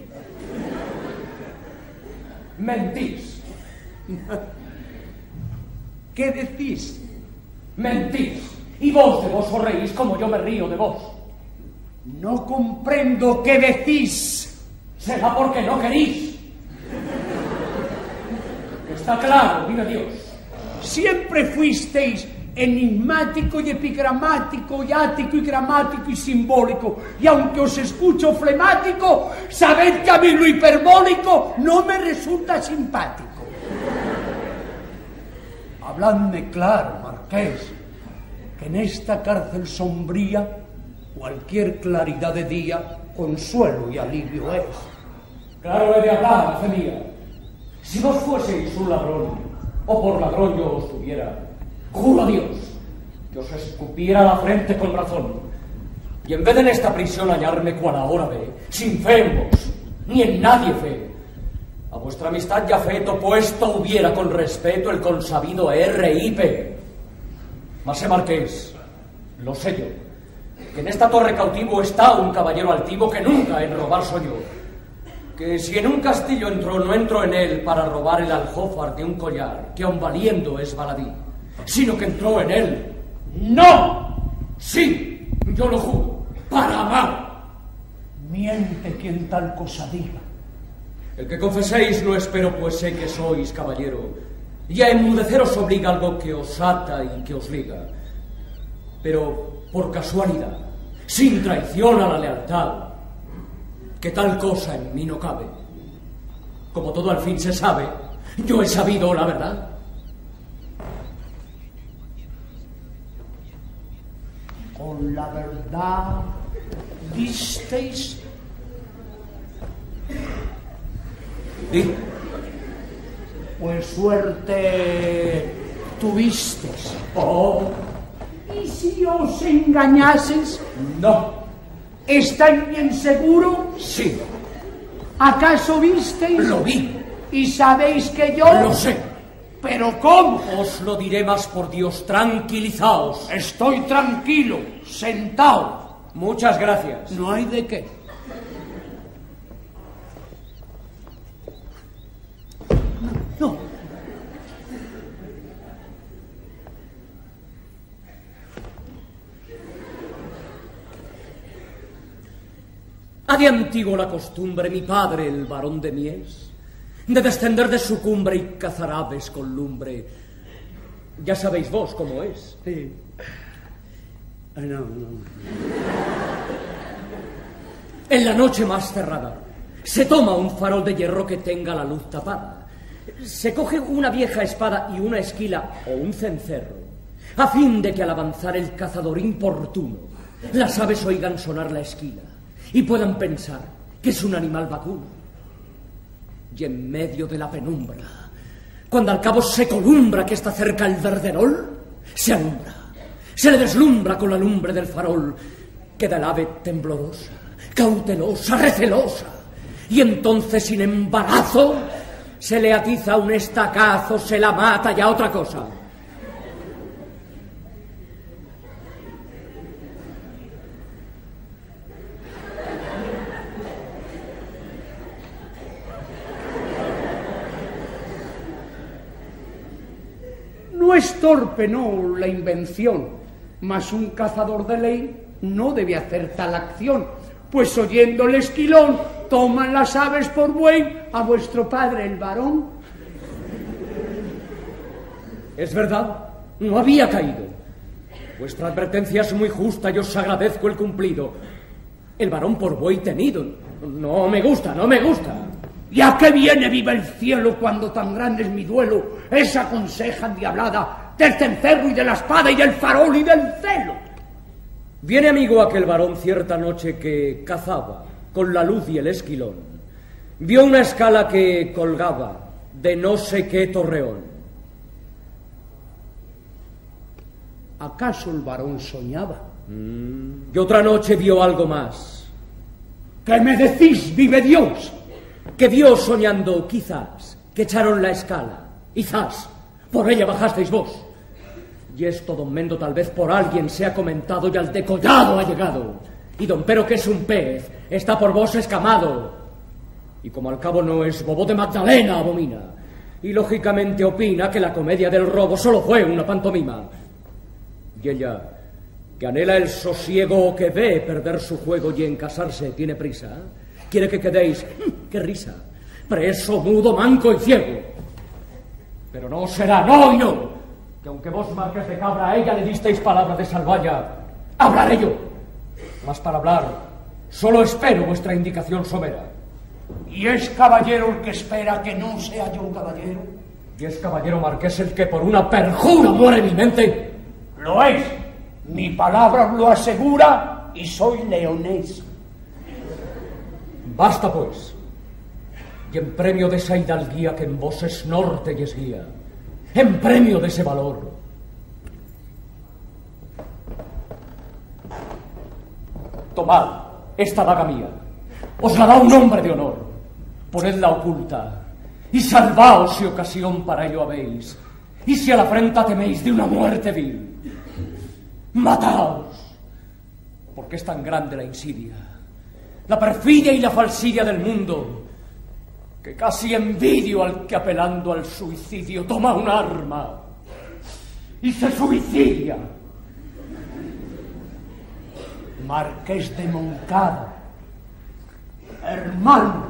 Mentís. ¿Qué decís? Mentís. Y vos de vos os reís como yo me río de vos. No comprendo qué decís. Será porque no querís. Está claro, vive Dios. Siempre fuisteis enigmático y epigramático, y ático y gramático y simbólico, y aunque os escucho flemático, sabed que a mí lo hiperbólico no me resulta simpático. Habladme claro, Marqués, que en esta cárcel sombría cualquier claridad de día consuelo y alivio es. Claro he de hablar, fe mía. Si vos fueseis un ladrón, o por ladrón yo os tuviera, juro a Dios que os escupiera la frente con razón, y en vez de en esta prisión hallarme cual ahora ve, sin fe en vos, ni en nadie fe, a vuestra amistad ya feto puesto hubiera con respeto el consabido R I P. Mas, marqués, lo sé yo, que en esta torre cautivo está un caballero altivo que nunca en robar soñó, que si en un castillo entró, no entró en él para robar el aljófar de un collar, que aun valiendo es baladí, sino que entró en él. ¡No! Sí, yo lo juro, para amar. Miente quien tal cosa diga. El que confeséis no espero, pues sé que sois caballero, y a enmudecer os obliga algo que os ata y que os liga. Pero, por casualidad, sin traición a la lealtad, que tal cosa en mí no cabe, como todo al fin se sabe, yo he sabido la verdad. Con la verdad disteis. ¿Y? Pues suerte tuvisteis. Oh. ¿Y si os engañases? No. ¿Estáis bien seguro? Sí. ¿Acaso visteis? Lo vi. ¿Y sabéis que yo? Lo sé. ¿Pero cómo? Os lo diré más por Dios, tranquilizaos. Estoy tranquilo, sentado. Muchas gracias. No hay de qué. No. Ha de antiguo la costumbre, mi padre, el varón de Mies, de descender de su cumbre y cazar aves con lumbre. Ya sabéis vos cómo es. Sí. Ay, no, no. En la noche más cerrada, se toma un farol de hierro que tenga la luz tapada. Se coge una vieja espada y una esquila o un cencerro, a fin de que al avanzar el cazador importuno, las aves oigan sonar la esquila y puedan pensar que es un animal vacuno. Y en medio de la penumbra, cuando al cabo se columbra que está cerca el verderol, se alumbra, se le deslumbra con la lumbre del farol, queda el ave temblorosa, cautelosa, recelosa, y entonces sin embarazo se le atiza un estacazo, se la mata y a otra cosa. No es torpe, no, la invención, mas un cazador de ley no debe hacer tal acción, pues oyendo el esquilón toman las aves por buey a vuestro padre el varón. Es verdad, no había caído. Vuestra advertencia es muy justa y os agradezco el cumplido. El varón por buey tenido, no me gusta, no me gusta. ¿Y a qué viene, viva el cielo, cuando tan grande es mi duelo, esa conseja endiablada del cencerro y de la espada y del farol y del celo? Viene, amigo, aquel varón cierta noche que cazaba con la luz y el esquilón. Vio una escala que colgaba de no sé qué torreón. ¿Acaso el varón soñaba? Mm, y otra noche vio algo más. ¿Qué me decís, vive Dios? Que vio soñando, quizás, que echaron la escala, y zas, por ella bajasteis vos. Y esto, don Mendo, tal vez por alguien se ha comentado y al decollado ha llegado. Y don Pero, que es un pez, está por vos escamado. Y como al cabo no es bobo de Magdalena, abomina. Y lógicamente opina que la comedia del robo solo fue una pantomima. Y ella, que anhela el sosiego o que ve perder su juego y en casarse tiene prisa, quiere que quedéis, qué risa, preso, mudo, manco y ciego. Pero no será, no y no, que aunque vos, marqués de Cabra, a ella le disteis palabra de salvalla, hablaré yo. Mas para hablar, solo espero vuestra indicación somera. ¿Y es caballero el que espera que no sea yo caballero? ¿Y es caballero marqués el que por una perjura muere mi mente? Lo es. Mi palabra lo asegura y soy leonés. Basta, pues. Y en premio de esa hidalguía que en vos es norte y es guía, en premio de ese valor, tomad esta daga mía, os la da un hombre de honor, ponedla oculta y salvaos si ocasión para ello habéis, y si a la afrenta teméis de una muerte vil, mataos, porque es tan grande la insidia, la perfidia y la falsilla del mundo, que casi envidio al que apelando al suicidio toma un arma y se suicidia. Marqués de Moncada, hermano,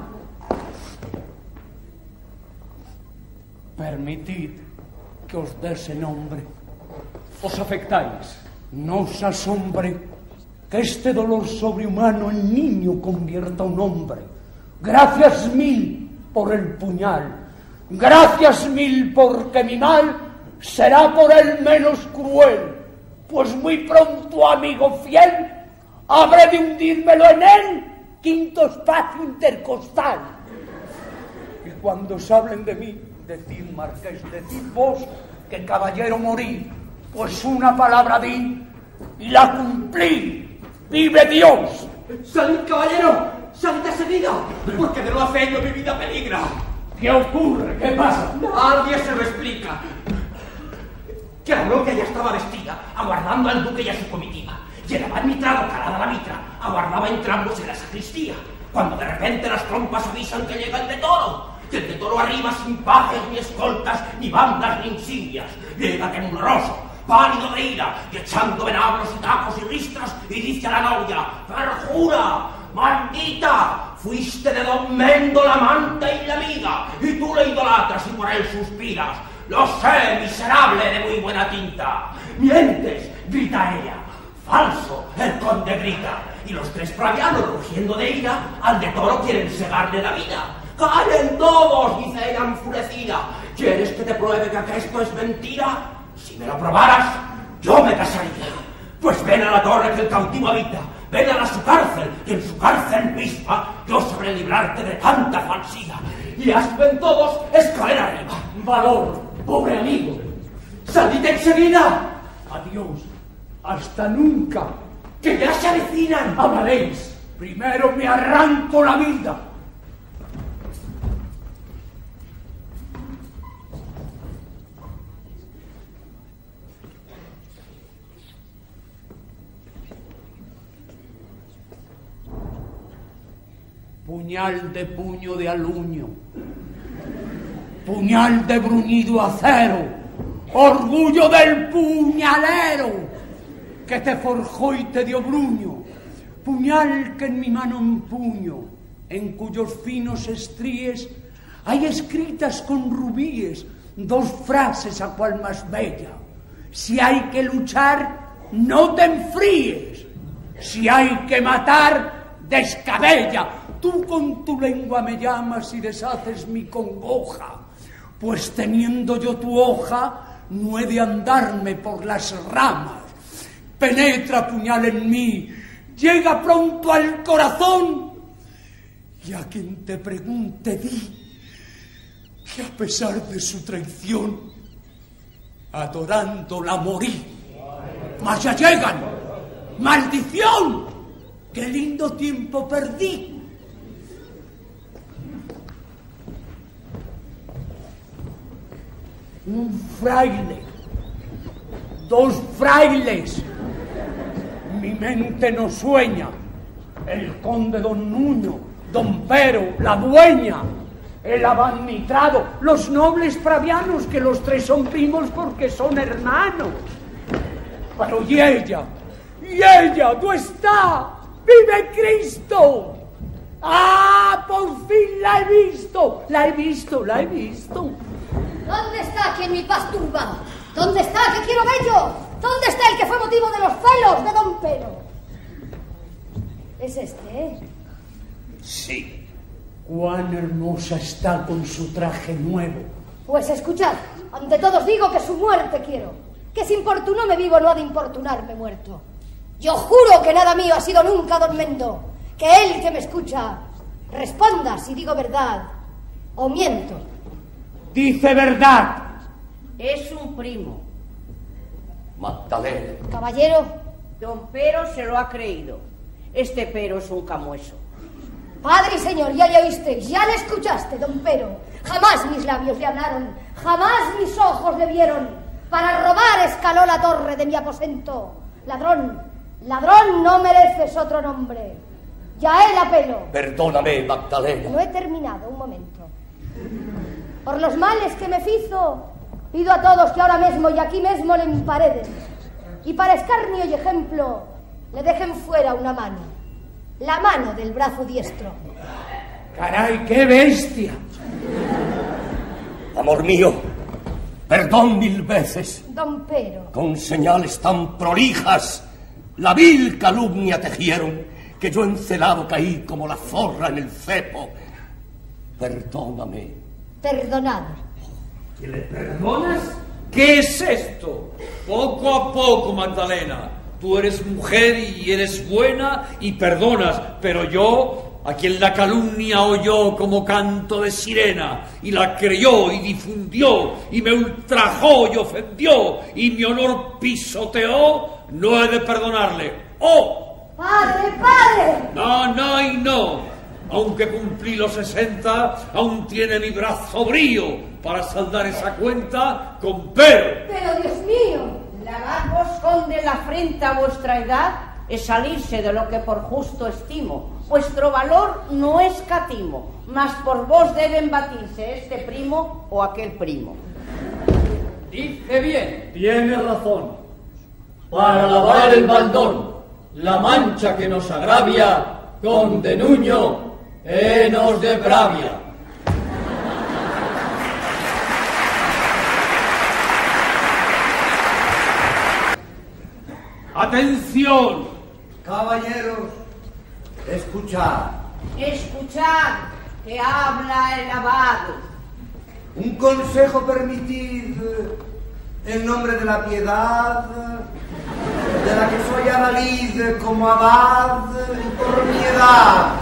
permitid que os dé ese nombre. Os afectáis. No os asombre que este dolor sobrehumano en niño convierta a un hombre. Gracias mil por el puñal, gracias mil porque mi mal será por él menos cruel, pues muy pronto, amigo fiel, habré de hundírmelo en él, quinto espacio intercostal. Y cuando os hablen de mí, decid, marqués, decid vos que caballero morí, pues una palabra di y la cumplí. ¡Vive Dios! ¡Salid, caballero! ¡Salid enseguida! Porque de lo hacerlo mi vida peligra. ¿Qué ocurre? ¿Qué pasa? Nadie se lo explica. Que la novia ya estaba vestida, aguardando al duque y a su comitiva. Llevaba el mitrado calada la mitra, aguardaba entrambos en la sacristía, cuando de repente las trompas avisan que llega el de toro. Que el de toro arriba sin pajes, ni escoltas, ni bandas, ni insignias. Llega tembloroso, pálido de ira, y echando venablos y tacos y ristras, y dice a la novia: ¡perjura! ¡Maldita! Fuiste de don Mendo la amante y la amiga, y tú le idolatras y por él suspiras. Lo sé, miserable de muy buena tinta. ¡Mientes! Grita ella. ¡Falso! El conde grita. Y los tres pravianos, rugiendo de ira, al de toro quieren segarle la vida. ¡Callen todos! Dice ella enfurecida. ¿Quieres que te pruebe que esto es mentira? Si me lo probaras, yo me casaría. Pues ven a la torre que el cautivo habita. Ven a su cárcel, que en su cárcel misma yo sabré librarte de tanta falsía. Y aspen todos escalera arriba. Valor, pobre amigo. ¡Salid enseguida! Adiós. Hasta nunca. ¡Que ya se avecinan! Hablaréis. Primero me arranco la vida. Puñal de puño de aluño, puñal de bruñido acero, orgullo del puñalero que te forjó y te dio bruño, puñal que en mi mano empuño, en cuyos finos estríes hay escritas con rubíes dos frases a cual más bella: si hay que luchar, no te enfríes; si hay que matar, descabella. Tú con tu lengua me llamas y deshaces mi congoja, pues teniendo yo tu hoja, no he de andarme por las ramas. Penetra, puñal, en mí, llega pronto al corazón, y a quien te pregunte di que a pesar de su traición, adorándola morí. Mas ya llegan. ¡Maldición! ¡Qué lindo tiempo perdí! Un fraile, dos frailes, mi mente no sueña, el conde don Nuño, don Pero, la dueña, el abad Mitrado, los nobles pravianos, que los tres son primos porque son hermanos. Pero y ella, y ella, ¿dónde está? ¡Vive Cristo! ¡Ah, por fin la he visto! La he visto, la he visto. ¿Dónde está quien mi paz turba? ¿Dónde está que quiero bello? ¿Dónde está el que fue motivo de los celos de don Pero? Es este, ¿eh? Sí. Cuán hermosa está con su traje nuevo. Pues escuchad, ante todos digo que su muerte quiero. que si importuno me vivo no ha de importunarme muerto. Yo juro que nada mío ha sido nunca don Mendo. Que él que me escucha responda si digo verdad o miento. Dice verdad. Es un primo. Magdalena. Caballero. Don Pero se lo ha creído. Este Pero es un camueso. Padre y señor, ya le oísteis, ya le escuchaste, don Pero. Jamás mis labios le hablaron, jamás mis ojos le vieron. Para robar escaló la torre de mi aposento. Ladrón, ladrón, no mereces otro nombre. Ya él apelo. Perdóname, Magdalena. No he terminado, un momento. Por los males que me fizo, pido a todos que ahora mismo y aquí mismo le empareden. Y para escarnio y ejemplo, le dejen fuera una mano. La mano del brazo diestro. Caray, qué bestia. Amor mío, perdón mil veces. Don Pero. Con señales tan prolijas, la vil calumnia tejieron, que yo encelado caí como la zorra en el cepo. Perdóname. Perdonad. ¿Que le perdonas? ¿Qué es esto? Poco a poco, Magdalena. Tú eres mujer y eres buena y perdonas, pero yo, a quien la calumnia oyó como canto de sirena y la creyó y difundió y me ultrajó y ofendió y mi honor pisoteó, no he de perdonarle. ¡Oh! ¡Padre, padre! No, no y no. Aunque cumplí los sesenta, aún tiene mi brazo brío para saldar esa cuenta con Pero. Pero, Dios mío. Lavar vos conde la frente a vuestra edad es salirse de lo que por justo estimo. Vuestro valor no escatimo, mas por vos deben batirse este primo o aquel primo. Dice bien. Tiene razón. Para lavar el baldón, la mancha que nos agravia, conde Nuño, henos de bravia. ¡Atención! Caballeros, escuchad. Escuchad, que habla el abad. Un consejo permitid, en nombre de la piedad, de la que soy adalid como abad por mi edad.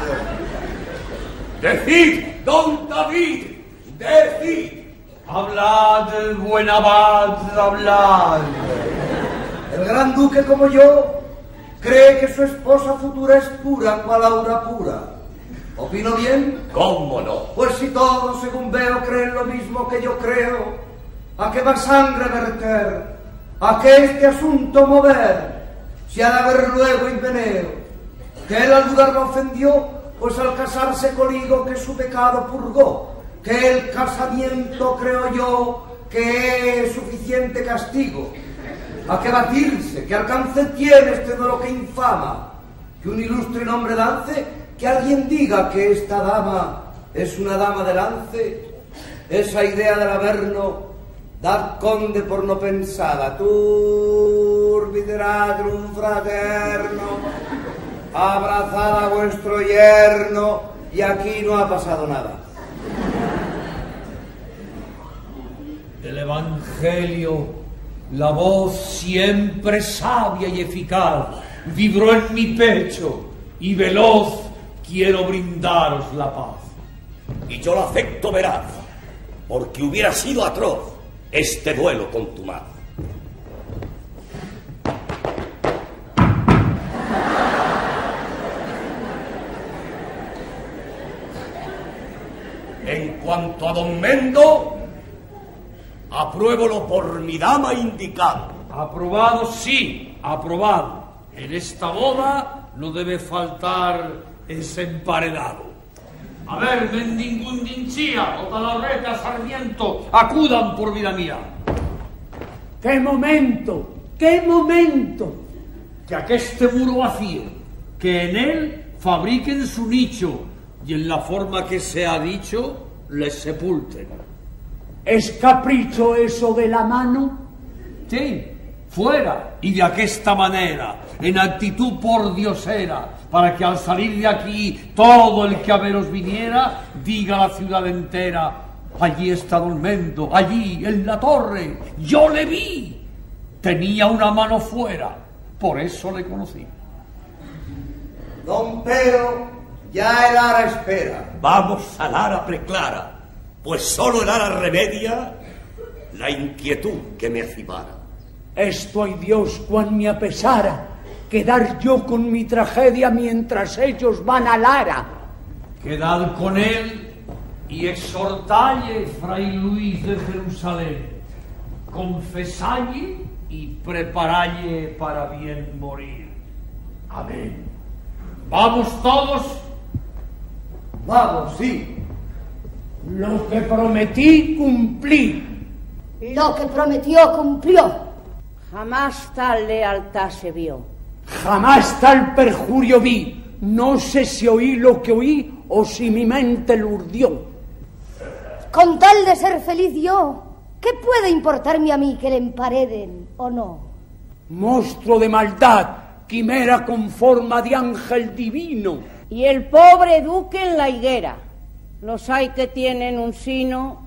Decid, don David, decid. Hablad, buen abad, hablad. El gran duque como yo cree que su esposa futura es pura cual aura pura. ¿Opino bien? ¿Cómo no? Pues si todos, según veo, creen lo mismo que yo creo, ¿a qué va sangre verter? ¿A qué este asunto mover? Si ha de haber luego inveneo. Que él al dudar me ofendió, pues al casarse conmigo que su pecado purgó. Que el casamiento, creo yo, que es suficiente castigo. ¿A qué batirse? ¿Qué alcance tiene este duelo que infama? Que un ilustre nombre lance, que alguien diga que esta dama es una dama de lance. Esa idea del averno, dad conde por no pensada. Turbideratum fraterno, abrazad a vuestro yerno, y aquí no ha pasado nada. Del Evangelio, la voz siempre sabia y eficaz vibró en mi pecho y veloz quiero brindaros la paz. Y yo lo acepto veraz, porque hubiera sido atroz este duelo contumaz. En cuanto a don Mendo, apruébolo por mi dama indicada. Aprobado, sí, aprobado. En esta boda no debe faltar ese emparedado. A ver, Mendingundinchía o Talarreta, Sarmiento, acudan por vida mía. ¡Qué momento! ¡Qué momento! Que aqueste muro vacío, que en él fabriquen su nicho y en la forma que se ha dicho les sepulten. ¿Es capricho eso de la mano? Sí, fuera y de aquesta manera, en actitud por diosera, para que al salir de aquí todo el que a veros viniera diga a la ciudad entera: allí está don Mendo, allí en la torre, yo le vi. Tenía una mano fuera, por eso le conocí. Don Pero, ya el ara espera. Vamos al ara preclara, pues solo el ara remedia la inquietud que me acibara. Esto, ay Dios, cuán me apesara, quedar yo con mi tragedia mientras ellos van al ara. Quedad con él y exhortalle, fray Luis de Jerusalén, confesalle y preparalle para bien morir. Amén. ¿Vamos todos? Vamos, sí. Lo que prometí, cumplí. Lo que prometió, cumplió. Jamás tal lealtad se vio. Jamás tal perjurio vi. No sé si oí lo que oí o si mi mente lo urdió. Con tal de ser feliz yo, ¿qué puede importarme a mí que le empareden o no? Monstruo de maldad, quimera con forma de ángel divino. Y el pobre duque en la higuera. Los hay que tienen un sino.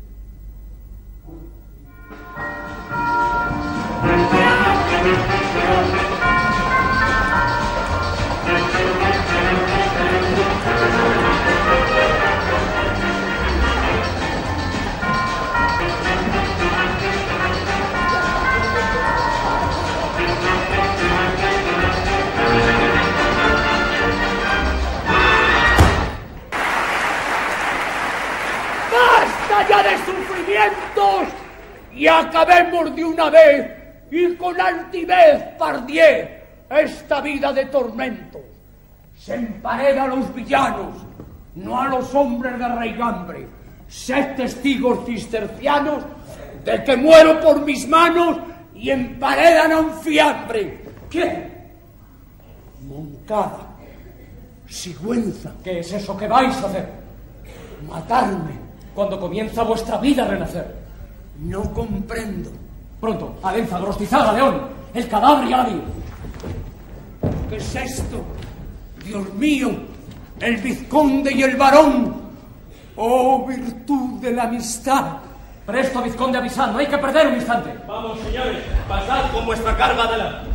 ¡Basta ya de sufrimientos! Y acabemos de una vez, y con altivez pardié esta vida de tormentos. Se empareda a los villanos, no a los hombres de raigambre. Sed testigos cistercianos de que muero por mis manos y emparedan a un fiambre. ¿Qué? Moncada, Sigüenza. ¿Qué es eso que vais a hacer? Matarme. Cuando comienza vuestra vida a renacer. No comprendo. Pronto, Alenza, Gorostizaga, León, el cadáver ya la vi. ¿Qué es esto? Dios mío, el vizconde y el varón. Oh, virtud de la amistad. Presto, vizconde, avisad, no hay que perder un instante. Vamos, señores, pasad con vuestra carga adelante.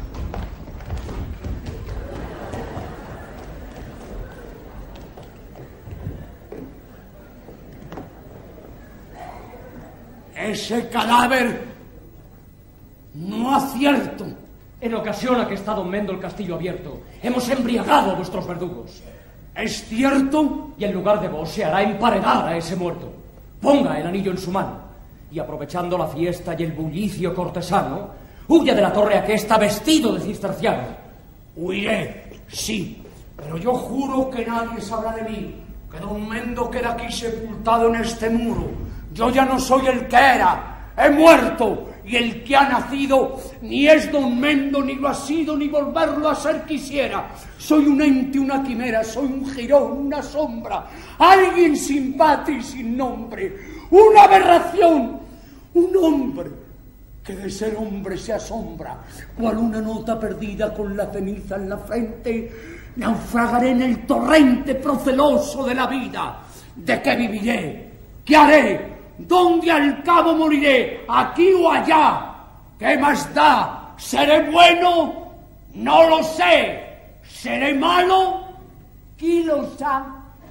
Ese cadáver no acierto. En ocasión a que está don Mendo el castillo abierto, hemos embriagado a vuestros verdugos. ¿Es cierto? Y en lugar de vos se hará emparedar a ese muerto. Ponga el anillo en su mano y, aprovechando la fiesta y el bullicio cortesano, huya de la torre aquesta vestido de cisterciano. Huiré, sí, pero yo juro que nadie sabrá de mí, que don Mendo queda aquí sepultado en este muro. Yo ya no soy el que era, he muerto, y el que ha nacido ni es don Mendo, ni lo ha sido, ni volverlo a ser quisiera. Soy un ente, una quimera, soy un jirón, una sombra, alguien sin patria y sin nombre, una aberración, un hombre que de ser hombre se asombra, cual una nota perdida con la ceniza en la frente. Naufragaré en el torrente proceloso de la vida. ¿De qué viviré? ¿Qué haré? ¿Dónde al cabo moriré? ¿Aquí o allá? ¿Qué más da? ¿Seré bueno? No lo sé. ¿Seré malo? ¿Quién lo sabe?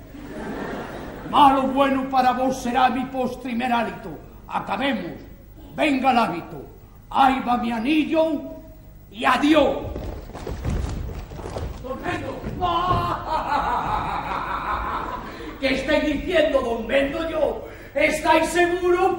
Malo bueno para vos será mi postrimer hálito. Acabemos. Venga el hábito. Ahí va mi anillo y adiós. Don Mendo. ¿Qué estáis diciendo, don Mendo, yo? ¿Estáis seguros?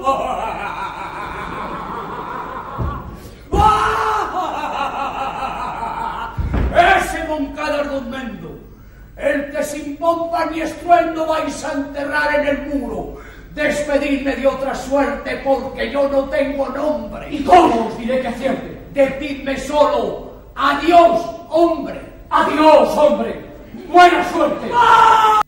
Ese Moncada es don Mendo, el que sin pompa ni estruendo vais a enterrar en el muro. Despedidme de otra suerte, porque yo no tengo nombre. ¿Y cómo os diré que acierte? Decidme solo, adiós, hombre. Adiós, hombre. Buena suerte. ¡Ah!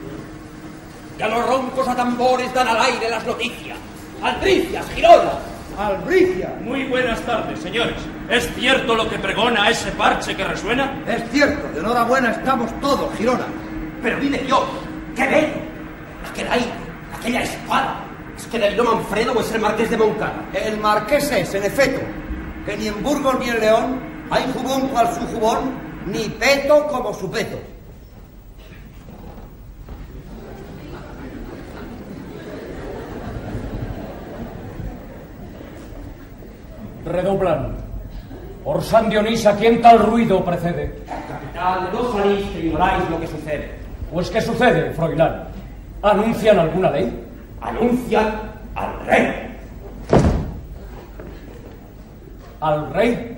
Ya los roncos a tambores dan al aire las noticias. Albricias, Girona, Albricia. Muy buenas tardes, señores. ¿Es cierto lo que pregona ese parche que resuena? Es cierto, de enhorabuena estamos todos, Girona. Pero dime Dios, ¿qué ven? Aquel aire, aquella espada. ¿Es que del no Manfredo o es el marqués de Moncada? El marqués es, en efecto, que ni en Burgos ni en León hay jubón cual su jubón, ni peto como su peto. Redoblan. Por San Dionisa, ¿quién tal ruido precede? Capitán, no salís que ignoráis lo que sucede. Pues, ¿qué sucede, Froilán? ¿Anuncian alguna ley? Anuncian al rey. ¿Al rey?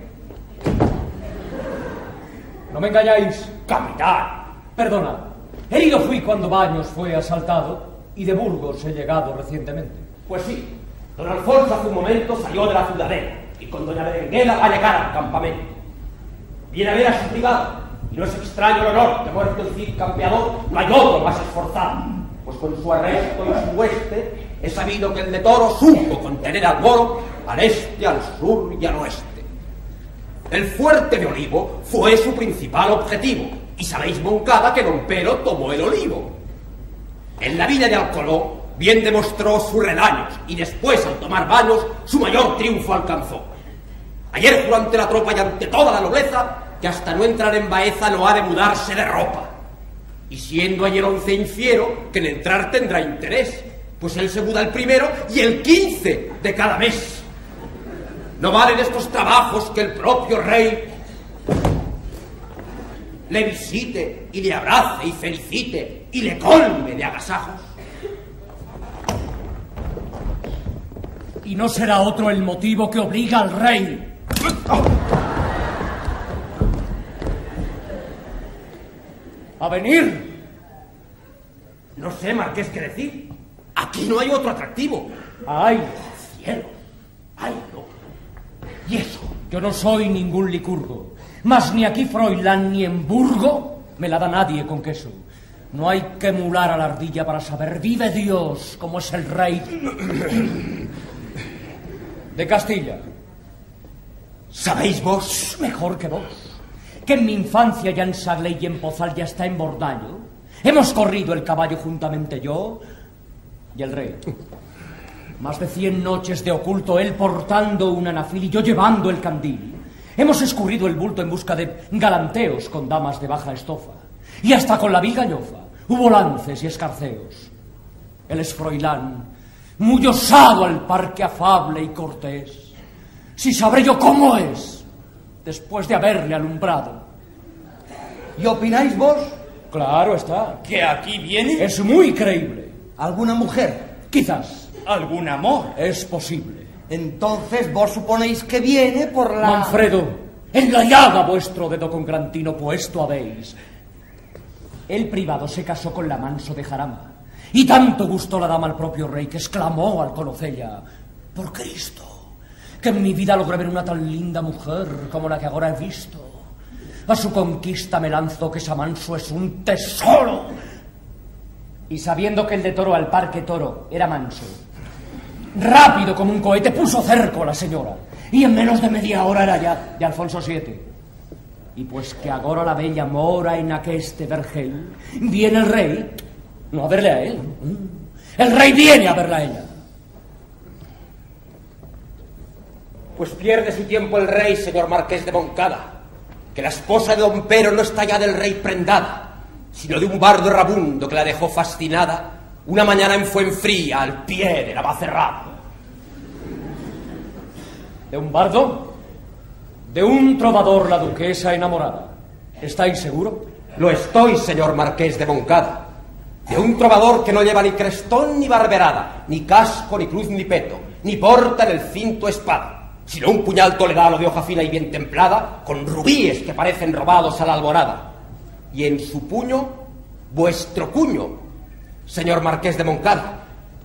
¿No me engañáis? Capitán. Perdona, herido fui cuando Baños fue asaltado y de Burgos he llegado recientemente. Pues sí, don Alfonso hace un momento salió de la ciudadela y con doña Berenguela va a llegar al campamento. Viene a ver a su brigada y no es extraño el honor que muerto el Cid campeador no hay otro más esforzado, pues con su arresto y su hueste he sabido que el de Toro supo contener al moro al este, al sur y al oeste. El fuerte de Olivo fue su principal objetivo y sabéis, Moncada, que don Pero tomó el olivo. En la villa de Alcoló bien demostró sus redaños y después, al tomar Baños, su mayor triunfo alcanzó. Ayer juró ante la tropa y ante toda la nobleza que hasta no entrar en Baeza no ha de mudarse de ropa. Y siendo ayer once infiero, que en entrar tendrá interés, pues él se muda el primero y el quince de cada mes. No valen estos trabajos que el propio rey le visite y le abrace y felicite y le colme de agasajos. ¿Y no será otro el motivo que obliga al rey a venir? No sé, marqués, qué decir. Aquí no hay otro atractivo. ¡Ay! ¡Cielo! ¡Ay, no! ¿Y eso? Yo no soy ningún licurgo, mas ni aquí Froilán ni en Burgo me la da nadie con queso. No hay que emular a la ardilla para saber, vive Dios, cómo es el rey de Castilla. ¿Sabéis vos? Mejor que vos, que en mi infancia ya en Sagley y en Pozal ya está en Bordallo. Hemos corrido el caballo juntamente yo y el rey. Más de cien noches de oculto, él portando un anafil y yo llevando el candil. Hemos escurrido el bulto en busca de galanteos con damas de baja estofa. Y hasta con la vil gallofa hubo lances y escarceos. Él es Froilán, muy osado al parque afable y cortés. Si sabré yo cómo es, después de haberle alumbrado. ¿Y opináis vos? Claro está. ¿Que aquí viene? Es muy creíble. ¿Alguna mujer? Quizás. ¿Algún amor? Es posible. Entonces vos suponéis que viene por la... Manfredo, en la llaga vuestro dedo con gran tino puesto habéis. El privado se casó con la Manso de Jarama, y tanto gustó la dama al propio rey que exclamó al conocella: por Cristo, que en mi vida logré ver una tan linda mujer como la que ahora he visto. A su conquista me lanzo, que esa Manso es un tesoro. Y sabiendo que el de Toro al parque Toro era manso, rápido como un cohete puso cerco a la señora, y en menos de media hora era ya de Alfonso siete. Y pues que agora la bella mora en aqueste vergel, viene el rey no a verle a él, el rey viene a verla a ella. Pues pierde su tiempo el rey, señor marqués de Moncada, que la esposa de don Pero no está ya del rey prendada, sino de un bardo errabundo que la dejó fascinada una mañana en Fuenfría, al pie de la Bacerrada. ¿De un bardo? ¿De un trovador la duquesa enamorada? ¿Estáis seguro? Lo estoy, señor marqués de Moncada. De un trovador que no lleva ni crestón ni barberada, ni casco, ni cruz, ni peto, ni porta en el cinto espada, sino un puñal toledano de hoja fina y bien templada, con rubíes que parecen robados a la alborada. Y en su puño, vuestro cuño, señor marqués de Moncada.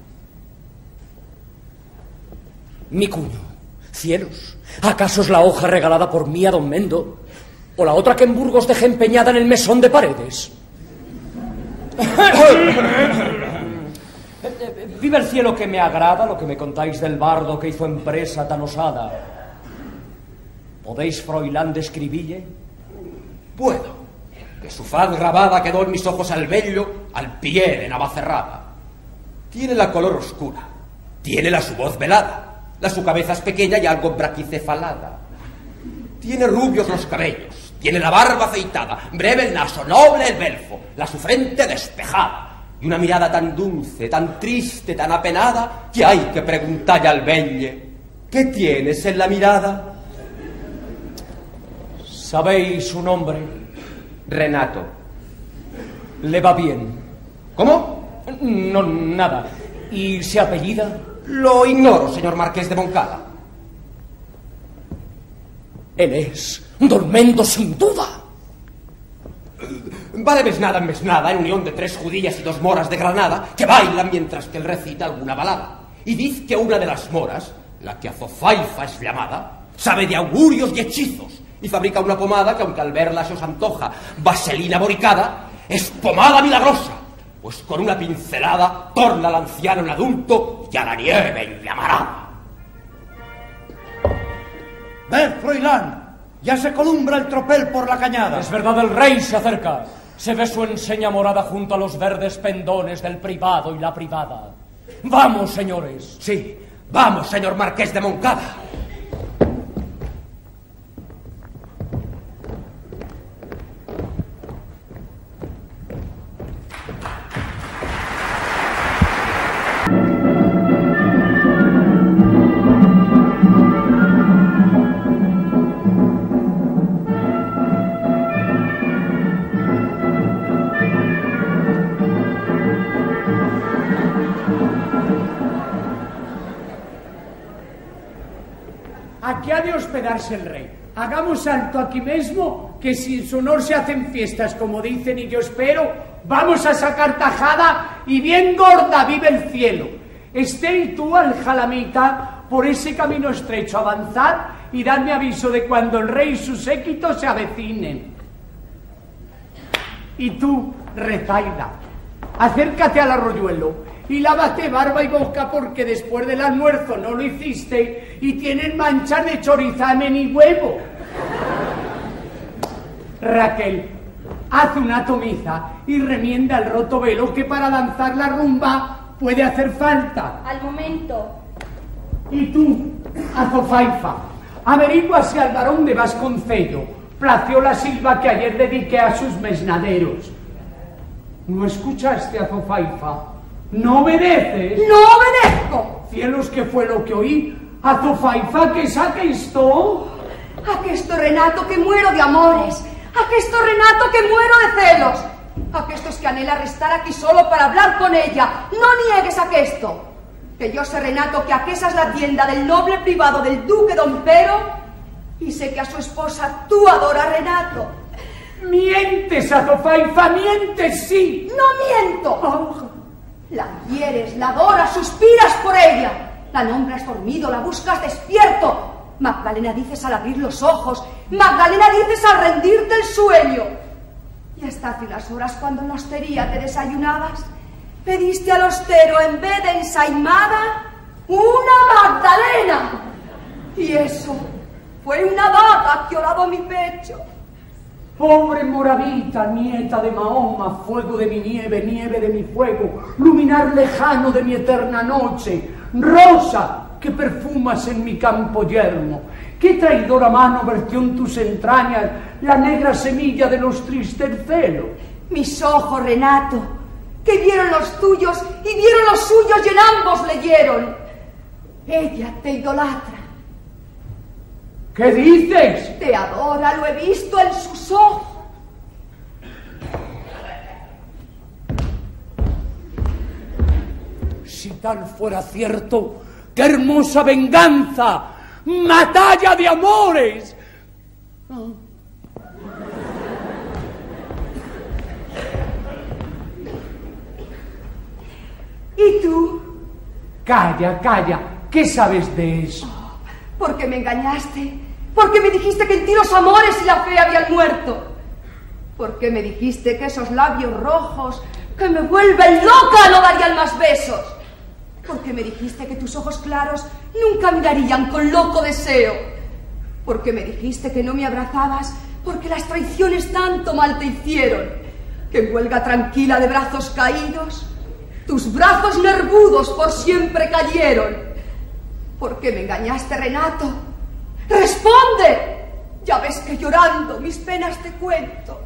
Mi cuño, cielos, ¿acaso es la hoja regalada por mí a don Mendo? ¿O la otra que en Burgos dejé empeñada en el mesón de Paredes? Eh, eh, vive el cielo que me agrada lo que me contáis del bardo que hizo empresa tan osada. ¿Podéis, froilán, describille? Puedo. Que su faz grabada quedó en mis ojos al vello, al pie de Navacerrada. Tiene la color oscura, tiene la su voz velada, la su cabeza es pequeña y algo braquicefalada. Tiene rubios los cabellos, tiene la barba afeitada, breve el naso, noble el belfo, la su frente despejada, y una mirada tan dulce, tan triste, tan apenada, que hay que preguntarle al velle, ¿qué tienes en la mirada? ¿Sabéis su nombre? Renato. ¿Le va bien? ¿Cómo? No, nada. ¿Y se apellida? Lo ignoro, señor Marqués de Moncada. Él es Dormendo sin duda. Va de mesnada en mesnada, en unión de tres judías y dos moras de Granada, que bailan mientras que él recita alguna balada. Y dice que una de las moras, la que Azofaifa es llamada, sabe de augurios y hechizos, y fabrica una pomada que, aunque al verla se os antoja vaselina boricada, es pomada milagrosa, pues con una pincelada torna al anciano en adulto y a la nieve en llamarada. Ved, froilán, ya se columbra el tropel por la cañada. Es verdad, el rey se acerca. Se ve su enseña morada junto a los verdes pendones del privado y la privada. Vamos, señores. Sí, vamos, señor Marqués de Moncada. Aquí ha de hospedarse el rey. Hagamos alto aquí mismo, que si en su honor se hacen fiestas, como dicen y yo espero, vamos a sacar tajada y bien gorda vive el cielo. Esté y tú, al jalamita, por ese camino estrecho avanzar y dadme aviso de cuando el rey y su séquito se avecinen. Y tú, Rezaida, acércate al arroyuelo y lávate barba y boca, porque después del almuerzo no lo hiciste y tienen manchas de chorizamen y huevo. Raquel, haz una tomiza y remienda el roto velo, que para danzar la rumba puede hacer falta. Al momento. Y tú, Azofaifa, averigua si al varón de Vasconcello plació la silva que ayer dediqué a sus mesnaderos. ¿No escuchaste, Azofaifa? ¿No obedeces? ¡No obedezco! Cielos, ¿qué fue lo que oí? Azofaifa, ¿qué saca esto? Aquesto, Renato, que muero de amores. Aquesto, Renato, que muero de celos. Aquestos que anhela restar aquí solo para hablar con ella. No niegues aquesto. Que yo sé, Renato, que aquesa es la tienda del noble privado del duque Don Pero, y sé que a su esposa tú adoras, Renato. Mientes, Azofaifa, mientes, sí. No miento. Oh. La quieres, la adoras, suspiras por ella. La nombras dormido, la buscas despierto. Magdalena dices al abrir los ojos. Magdalena dices al rendirte el sueño. Y hasta hace unas horas, cuando en la hostería te desayunabas, pediste al hostero, en vez de ensaimada, una Magdalena. Y eso fue una daga que oraba mi pecho. Pobre Moravita, nieta de Mahoma, fuego de mi nieve, nieve de mi fuego, luminar lejano de mi eterna noche, rosa que perfumas en mi campo yermo. Qué traidora mano vertió en tus entrañas la negra semilla de los tristes celos. Mis ojos, Renato, que vieron los tuyos y vieron los suyos y en ambos leyeron. Ella te idolatra. ¿Qué dices? Te adora, lo he visto en sus ojos. Si tal fuera cierto, ¡qué hermosa venganza! ¡Batalla de amores! Oh. ¿Y tú? Calla, calla. ¿Qué sabes de eso? Oh, ¿por qué me engañaste? ¿Por qué me dijiste que en ti los amores y la fe habían muerto? ¿Por qué me dijiste que esos labios rojos, que me vuelven loca, no darían más besos. Porque me dijiste que tus ojos claros nunca mirarían con loco deseo. Porque me dijiste que no me abrazabas porque las traiciones tanto mal te hicieron, que en huelga tranquila de brazos caídos, tus brazos nervudos por siempre cayeron. Porque me engañaste, Renato. ¡Responde! Ya ves que llorando mis penas te cuento.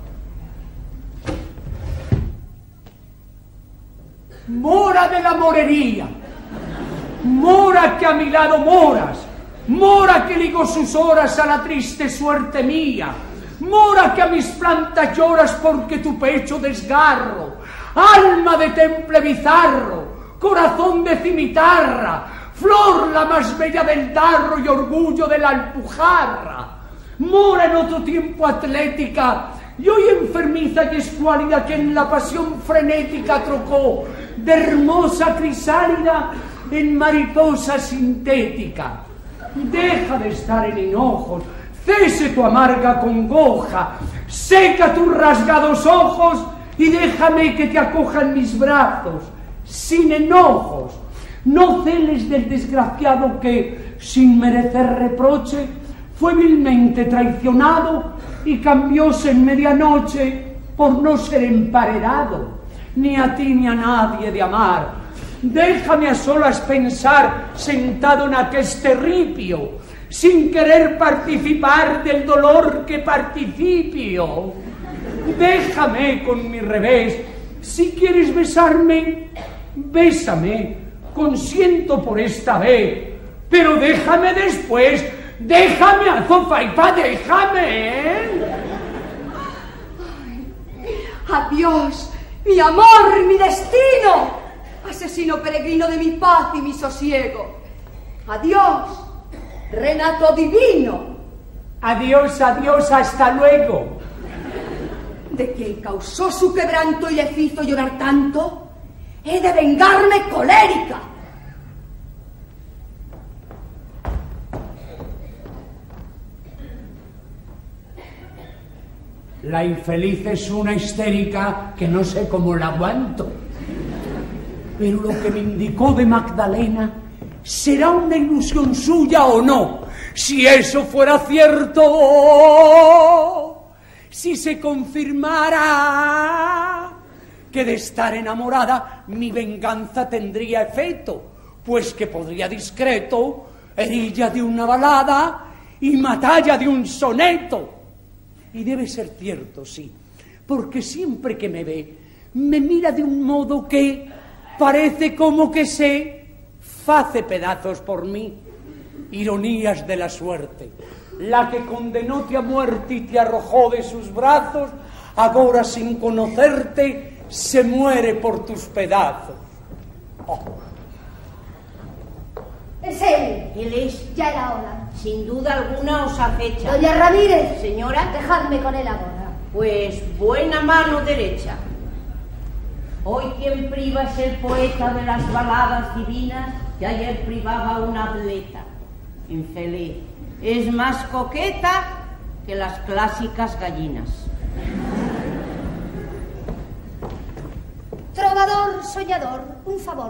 Mora de la morería, mora que a mi lado moras, mora que ligo sus horas a la triste suerte mía, mora que a mis plantas lloras porque tu pecho desgarro, alma de temple bizarro, corazón de cimitarra, flor la más bella del darro y orgullo de la alpujarra, mora en otro tiempo atlética y hoy enfermiza y escuálida que en la pasión frenética trocó de hermosa crisálida en mariposa sintética. Deja de estar en enojos, cese tu amarga congoja, seca tus rasgados ojos y déjame que te acoja en mis brazos, sin enojos. No celes del desgraciado que, sin merecer reproche, fue vilmente traicionado y cambióse en medianoche por no ser emparedado, ni a ti ni a nadie de amar. Déjame a solas pensar, sentado en aqueste ripio, sin querer participar del dolor que participio. Déjame con mi revés, si quieres besarme, bésame, consiento por esta vez, pero déjame después. Déjame, Azofaipa, déjame, ¿eh? Adiós, mi amor, mi destino, asesino peregrino de mi paz y mi sosiego. Adiós, Renato divino. Adiós, adiós, hasta luego. De quien causó su quebranto y le hizo llorar tanto, he de vengarme colérica. La infeliz es una histérica que no sé cómo la aguanto. Pero lo que me indicó de Magdalena, ¿será una ilusión suya o no? Si eso fuera cierto, si se confirmara que de estar enamorada mi venganza tendría efecto, pues que podría discreto herilla de una balada y matalla de un soneto. Y debe ser cierto, sí, porque siempre que me ve, me mira de un modo que parece como que se face pedazos por mí. Ironías de la suerte. La que condenóte a muerte y te arrojó de sus brazos, ahora sin conocerte, se muere por tus pedazos. Oh. Es él. Él es. Ya era hora. Sin duda alguna os acecha. Doña Ramírez. Señora. Dejadme con él ahora. Pues buena mano derecha. Hoy quien priva es el poeta de las baladas divinas que ayer privaba una atleta. Infeliz. Es más coqueta que las clásicas gallinas. Trovador, soñador, un favor.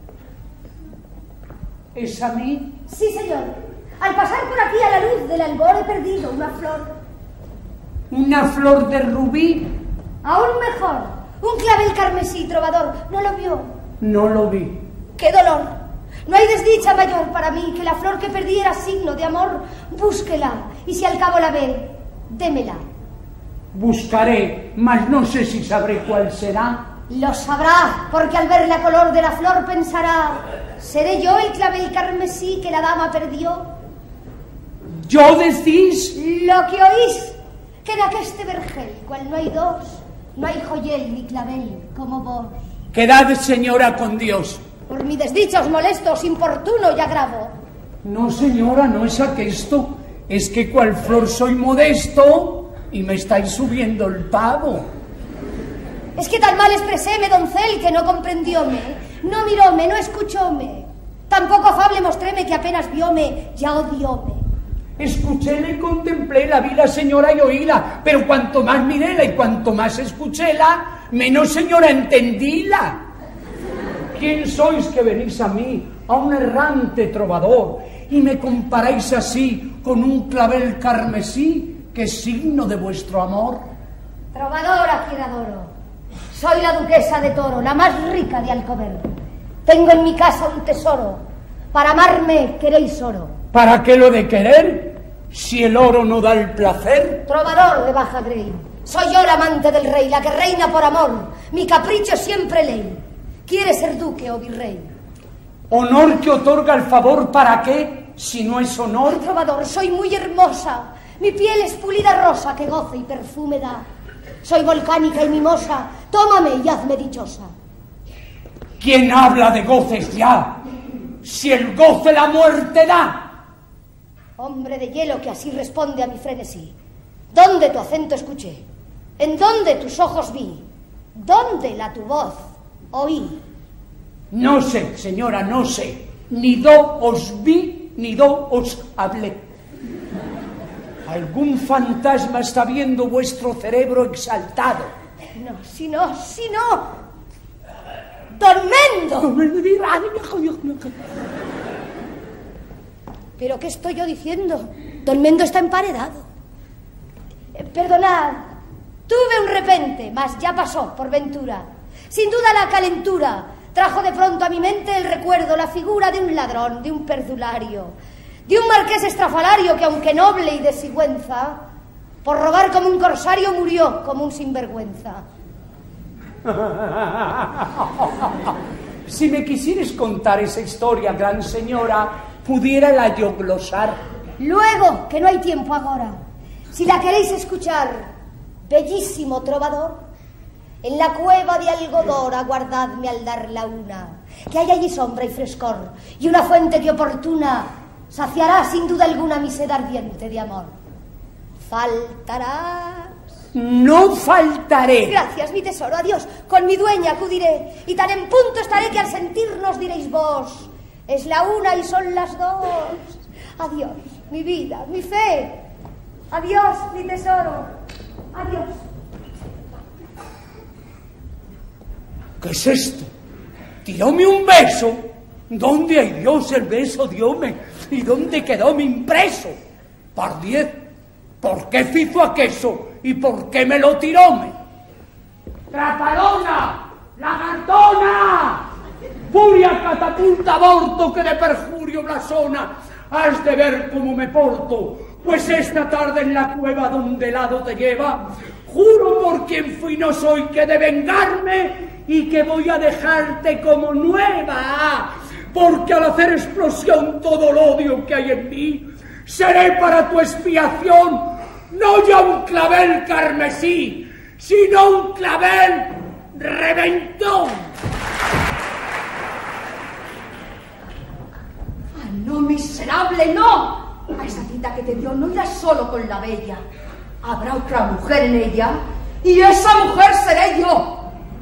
¿Es a mí? Sí, señor. Al pasar por aquí a la luz del albor he perdido una flor. ¿Una flor de rubí? Aún mejor. Un clavel carmesí, trovador. ¿No lo vio? No lo vi. ¡Qué dolor! No hay desdicha mayor para mí que la flor que perdí era signo de amor. Búsquela, y si al cabo la ve, démela. Buscaré, mas no sé si sabré cuál será. Lo sabrá, porque al ver la color de la flor pensará: ¿seré yo el clavel carmesí que la dama perdió? ¿Yo decís? Lo que oís, que de aqueste vergel, cual no hay dos, no hay joyel ni clavel como vos. Quedad, señora, con Dios. Por mi desdicha os molesto, os importuno y agravo. No, señora, no es aquesto. Es que cual flor soy modesto y me estáis subiendo el pavo. Es que tan mal expreséme, doncel, que no comprendióme, no miróme, no escuchóme. Tampoco afable mostréme que apenas vióme, ya odióme. Escuchéla y contemplé, la vi la señora y oíla, pero cuanto más miréla y cuanto más escuchéla, menos, señora, entendíla. ¿Quién sois que venís a mí, a un errante trovador, y me comparáis así con un clavel carmesí, que es signo de vuestro amor? Trovador a quien adoro. Soy la duquesa de Toro, la más rica de Alcover. Tengo en mi casa un tesoro. Para amarme queréis oro. ¿Para qué lo de querer, si el oro no da el placer? Trovador de Baja Grey. Soy yo la amante del rey, la que reina por amor. Mi capricho es siempre ley. ¿Quiere ser duque o virrey? ¿Honor que otorga el favor para qué, si no es honor? Trovador, soy muy hermosa. Mi piel es pulida rosa que goce y perfume da. Soy volcánica y mimosa. Tómame y hazme dichosa. ¿Quién habla de goces ya? Si el goce la muerte da. Hombre de hielo que así responde a mi frenesí. ¿Dónde tu acento escuché? ¿En dónde tus ojos vi? ¿Dónde la tu voz oí? No sé, señora, no sé. Ni do os vi, ni do os hablé. Algún fantasma está viendo vuestro cerebro exaltado. No, si no, si no. ¡Tormento! ¿Pero qué estoy yo diciendo? Don Mendo está emparedado. Eh, perdonad, tuve un repente, mas ya pasó, por ventura. Sin duda la calentura trajo de pronto a mi mente el recuerdo, la figura de un ladrón, de un perdulario, de un marqués estrafalario que, aunque noble y de sigüenza, por robar como un corsario murió como un sinvergüenza. Si me quisieres contar esa historia, gran señora, pudiera la yo glosar. Luego, que no hay tiempo ahora. Si la queréis escuchar, bellísimo trovador, en la cueva de algodor aguardadme al dar la una, que hay allí sombra y frescor, y una fuente que oportuna saciará sin duda alguna mi sed ardiente de amor. Faltarás. No faltaré. Gracias, mi tesoro, adiós. Con mi dueña acudiré, y tan en punto estaré que al sentirnos diréis vos: es la una y son las dos. Adiós, mi vida, mi fe. Adiós, mi tesoro. Adiós. ¿Qué es esto? Tiróme un beso. ¿Dónde hay Dios el beso diome? ¿Y dónde quedó mi impreso? Par diez, ¿por qué fizo a queso? ¿Y por qué me lo tiróme? ¡Trapalona! ¡Lagartona! ¡Furia catapulta aborto que de perjurio blasona! Has de ver cómo me porto, pues esta tarde en la cueva donde el hado te lleva, juro por quien fui no soy que de vengarme y que voy a dejarte como nueva, porque al hacer explosión todo el odio que hay en mí, seré para tu expiación no ya un clavel carmesí, sino un clavel reventón. ¡Ah, no, miserable, no! A esa cita que te dio no irás solo con la bella. Habrá otra mujer en ella, y esa mujer seré yo.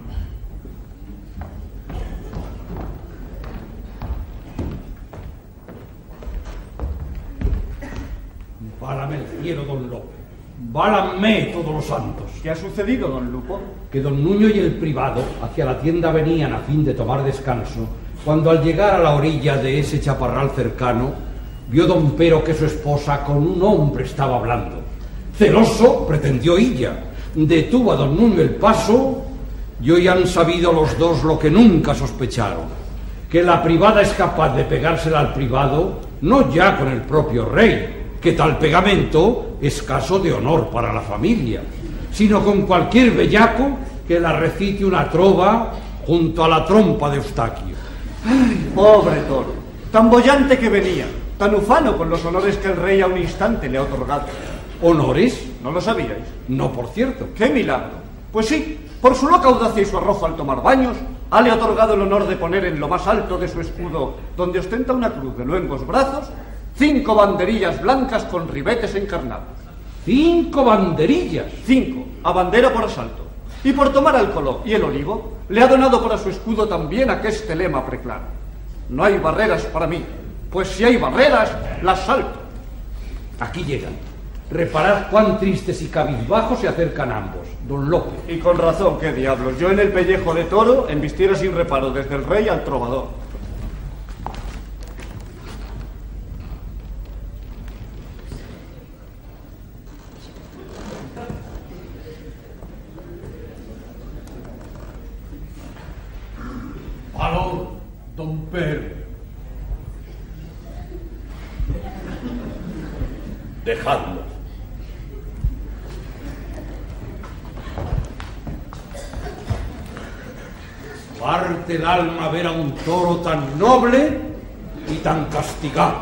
Válame el cielo, don Lope. Válame todos los santos. ¿Qué ha sucedido, don Lupo? Que don Nuño y el privado hacia la tienda venían a fin de tomar descanso, cuando al llegar a la orilla de ese chaparral cercano, vio don Pero que su esposa con un hombre estaba hablando. Celoso pretendió ella, detuvo a don Nuño el paso, y hoy han sabido los dos lo que nunca sospecharon, que la privada es capaz de pegársela al privado, no ya con el propio rey, que tal pegamento es caso de honor para la familia, sino con cualquier bellaco que la recite una trova junto a la trompa de Eustaquio. Ay, pobre toro, tan boyante que venía, tan ufano con los honores que el rey a un instante le ha otorgado. ¿Honores? ¿No lo sabíais? No, por cierto. ¡Qué milagro! Pues sí, por su loca audacia y su arrojo al tomar baños, ha le otorgado el honor de poner en lo más alto de su escudo, donde ostenta una cruz de luengos brazos, cinco banderillas blancas con ribetes encarnados. ¿Cinco banderillas? Cinco, a bandera por asalto. Y por tomar Alcoló y el olivo, le ha donado para su escudo también aqueste lema preclaro: no hay barreras para mí, pues si hay barreras, las salto. Aquí llegan. Reparad cuán tristes y cabizbajos se acercan ambos, don Lope. Y con razón, qué diablos. Yo en el pellejo de toro embistiera sin reparo desde el rey al trovador. Valor, don Pedro. Dejadlo. Parte el alma ver a un toro tan noble y tan castigado.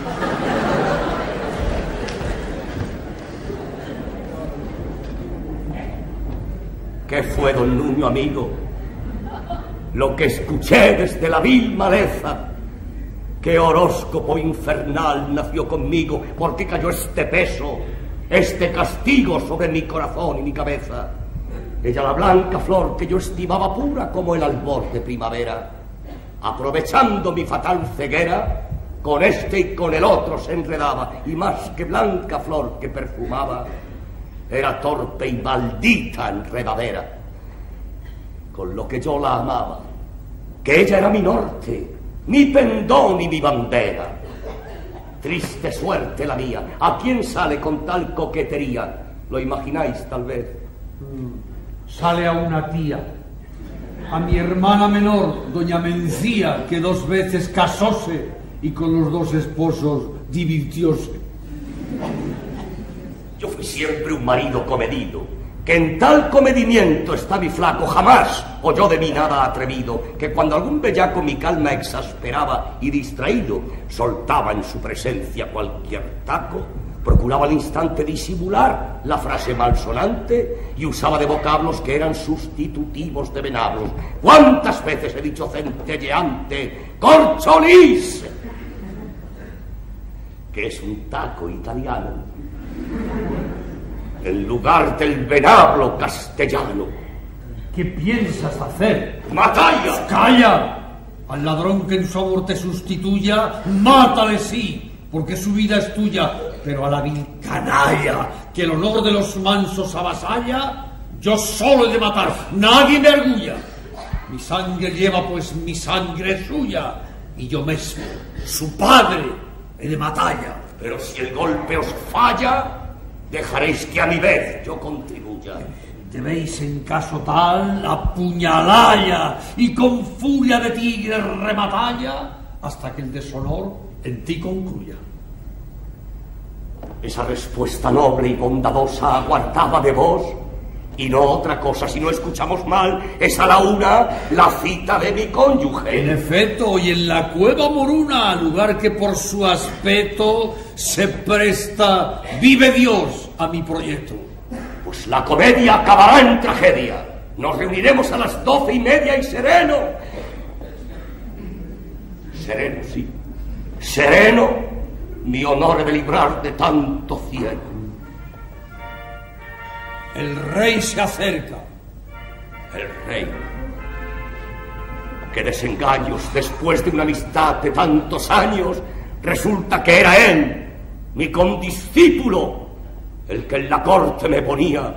¿Qué fue, don Nuño, amigo? Lo que escuché desde la vil maleza. ¿Qué horóscopo infernal nació conmigo? ¿Por qué cayó este peso, este castigo sobre mi corazón y mi cabeza? Ella, la blanca flor que yo estimaba pura como el albor de primavera, aprovechando mi fatal ceguera, con este y con el otro se enredaba, y más que blanca flor que perfumaba, era torpe y maldita enredadera. Con lo que yo la amaba, que ella era mi norte, mi pendón y mi bandera. Triste suerte la mía. ¿A quién sale con tal coquetería? ¿Lo imagináis, tal vez? Sale a una tía, a mi hermana menor, doña Mencía, que dos veces casóse y con los dos esposos divirtióse. Yo fui siempre un marido comedido, que en tal comedimiento está mi flaco, jamás oyó de mí nada atrevido, que cuando algún bellaco mi calma exasperaba y distraído, soltaba en su presencia cualquier taco, procuraba al instante disimular la frase malsonante y usaba de vocablos que eran sustitutivos de venablos. ¿Cuántas veces he dicho centelleante, corcholis? Que es un taco italiano en lugar del venablo castellano. ¿Qué piensas hacer? ¡Matalla! ¡Calla! Al ladrón que en su amor te sustituya, mátale sí, porque su vida es tuya. Pero a la vil canalla, que el honor de los mansos avasalla, yo solo he de matar, nadie me argulla. Mi sangre lleva, pues mi sangre es suya, y yo mismo, su padre, he de matalla. Pero si el golpe os falla, dejaréis que a mi vez yo contribuya. Debéis en caso tal apuñalalla y con furia de tigre rematalla hasta que el deshonor en ti concluya. Esa respuesta noble y bondadosa aguardaba de vos, y no otra cosa, si no escuchamos mal, es a la una la cita de mi cónyuge. En efecto, y en la cueva moruna, lugar que por su aspecto se presta, vive Dios, a mi proyecto. Pues la comedia acabará en tragedia. Nos reuniremos a las doce y media y sereno. Sereno, sí. Sereno, mi honor he de librar de tanto cielo. El rey se acerca. El rey. Qué desengaños, después de una amistad de tantos años, resulta que era él, mi condiscípulo, el que en la corte me ponía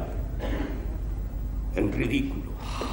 en ridículo.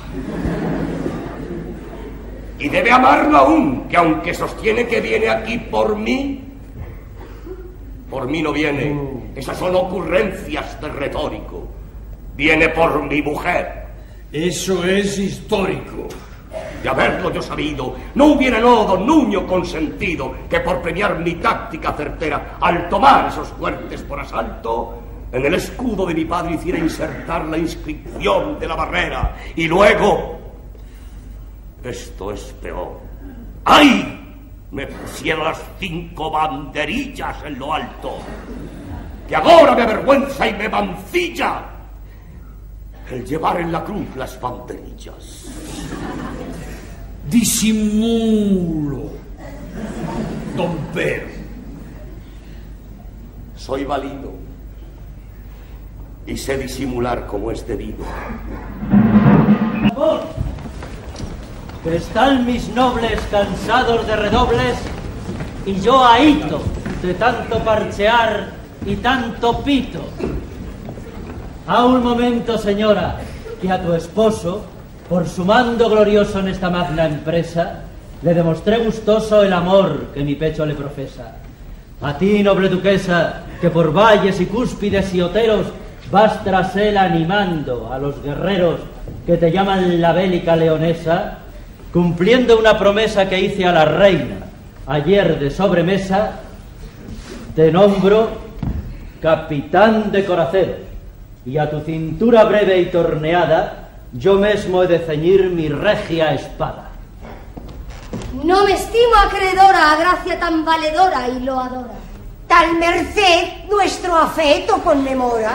Y debe amarlo aún, que aunque sostiene que viene aquí por mí, por mí no viene. Esas son ocurrencias de retórico. Viene por mi mujer. Eso es histórico. De haberlo yo sabido, no hubiera no, don Nuño, consentido que por premiar mi táctica certera, al tomar esos fuertes por asalto, en el escudo de mi padre hiciera insertar la inscripción de la barrera, y luego, esto es peor, ¡ay!, me pusiera las cinco banderillas en lo alto, que ahora me avergüenza y me mancilla el llevar en la cruz las banderillas. Disimulo, don Pedro. Soy válido y sé disimular como es debido. Amor, que están mis nobles cansados de redobles y yo ahito de tanto parchear y tanto pito. A un momento, señora, que a tu esposo, por su mando glorioso en esta magna empresa, le demostré gustoso el amor que mi pecho le profesa. A ti, noble duquesa, que por valles y cúspides y oteros vas tras él animando a los guerreros que te llaman la bélica leonesa, cumpliendo una promesa que hice a la reina ayer de sobremesa, te nombro capitán de coraceros, y a tu cintura breve y torneada yo mesmo he de ceñir mi regia espada. No me estimo acreedora a gracia tan valedora y loadora. Tal merced nuestro afeto conmemora.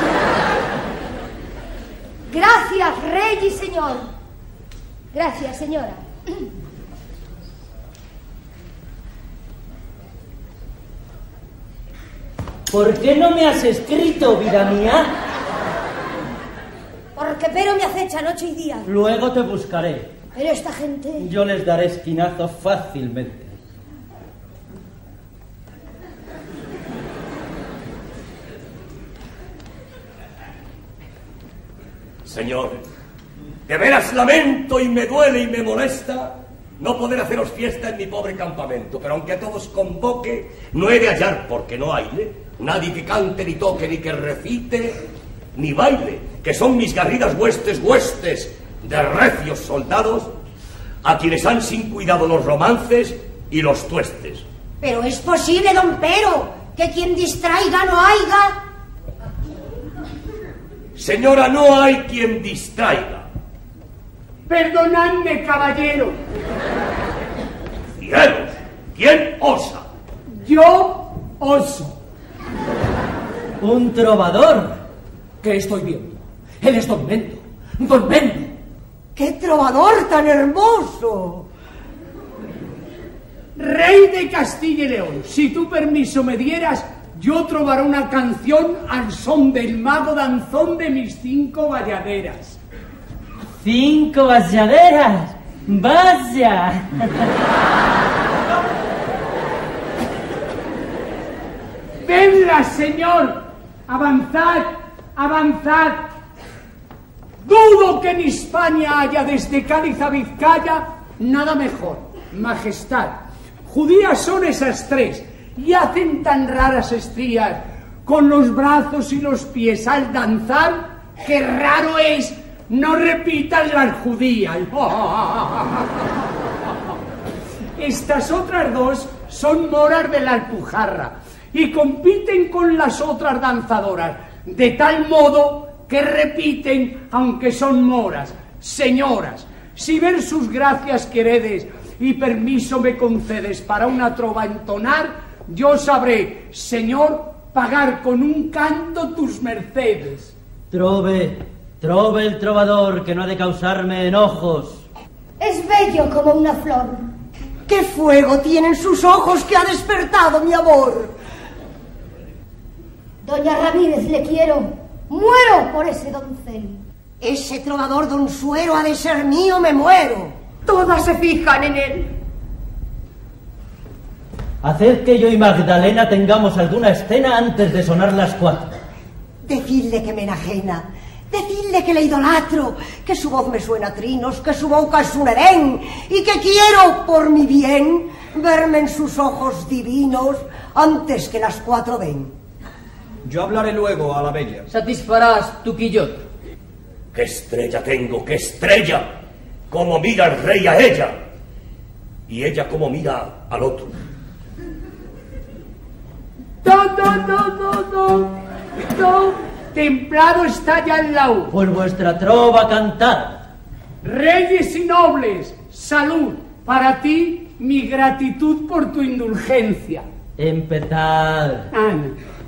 Gracias, rey y señor. Gracias, señora. ¿Por qué no me has escrito, vida mía? Porque pero me acecha noche y día. Luego te buscaré. Pero esta gente... Yo les daré esquinazo fácilmente. Señor, de veras lamento y me duele y me molesta no poder haceros fiesta en mi pobre campamento, pero aunque a todos convoque, no he de hallar, porque no hayle, nadie que cante, ni toque, ni que recite, ni baile, que son mis garridas huestes, huestes de recios soldados, a quienes han sin cuidado los romances y los tuestes. Pero es posible, don Pero, que quien distraiga no haiga. Señora, no hay quien distraiga. Perdonadme, caballero. Cielos, ¿quién osa? Yo oso. Un trovador. ¿Qué estoy viendo? Él es Don Mendo. Don Mendo. ¡Qué trovador tan hermoso! Rey de Castilla y León, si tú permiso me dieras, yo trobaré una canción al son del mago danzón de mis cinco bayaderas. ¡Cinco bayaderas! ¡Vaya! ¡Venla, señor! ¡Avanzad! ¡Avanzad! Dudo que en Hispania haya desde Cádiz a Vizcaya nada mejor. Majestad, judías son esas tres y hacen tan raras estrías con los brazos y los pies al danzar que raro es no repitan las judías. Estas otras dos son moras de la Alpujarra y compiten con las otras danzadoras de tal modo que repiten aunque son moras. Señoras, si ver sus gracias queredes y permiso me concedes para una trova entonar, yo sabré, señor, pagar con un canto tus mercedes. Trove, trove el trovador, que no ha de causarme enojos. Es bello como una flor. ¡Qué fuego tienen sus ojos que ha despertado mi amor! Doña Ramírez, le quiero. Muero por ese doncel. Ese trovador don Suero ha de ser mío, me muero. Todas se fijan en él. Haced que yo y Magdalena tengamos alguna escena antes de sonar las cuatro. Decidle que me enajena, decidle que le idolatro, que su voz me suena a trinos, que su boca es un Edén, y que quiero, por mi bien, verme en sus ojos divinos antes que las cuatro den. Yo hablaré luego a la bella. Satisfarás tu quillote. ¡Qué estrella tengo, qué estrella! Cómo mira el rey a ella, y ella cómo mira al otro. No, no, no, no, no, no. Templado está ya el laúd. Por vuestra trova cantar. Reyes y nobles, salud. Para ti, mi gratitud por tu indulgencia. Empezad. Ana.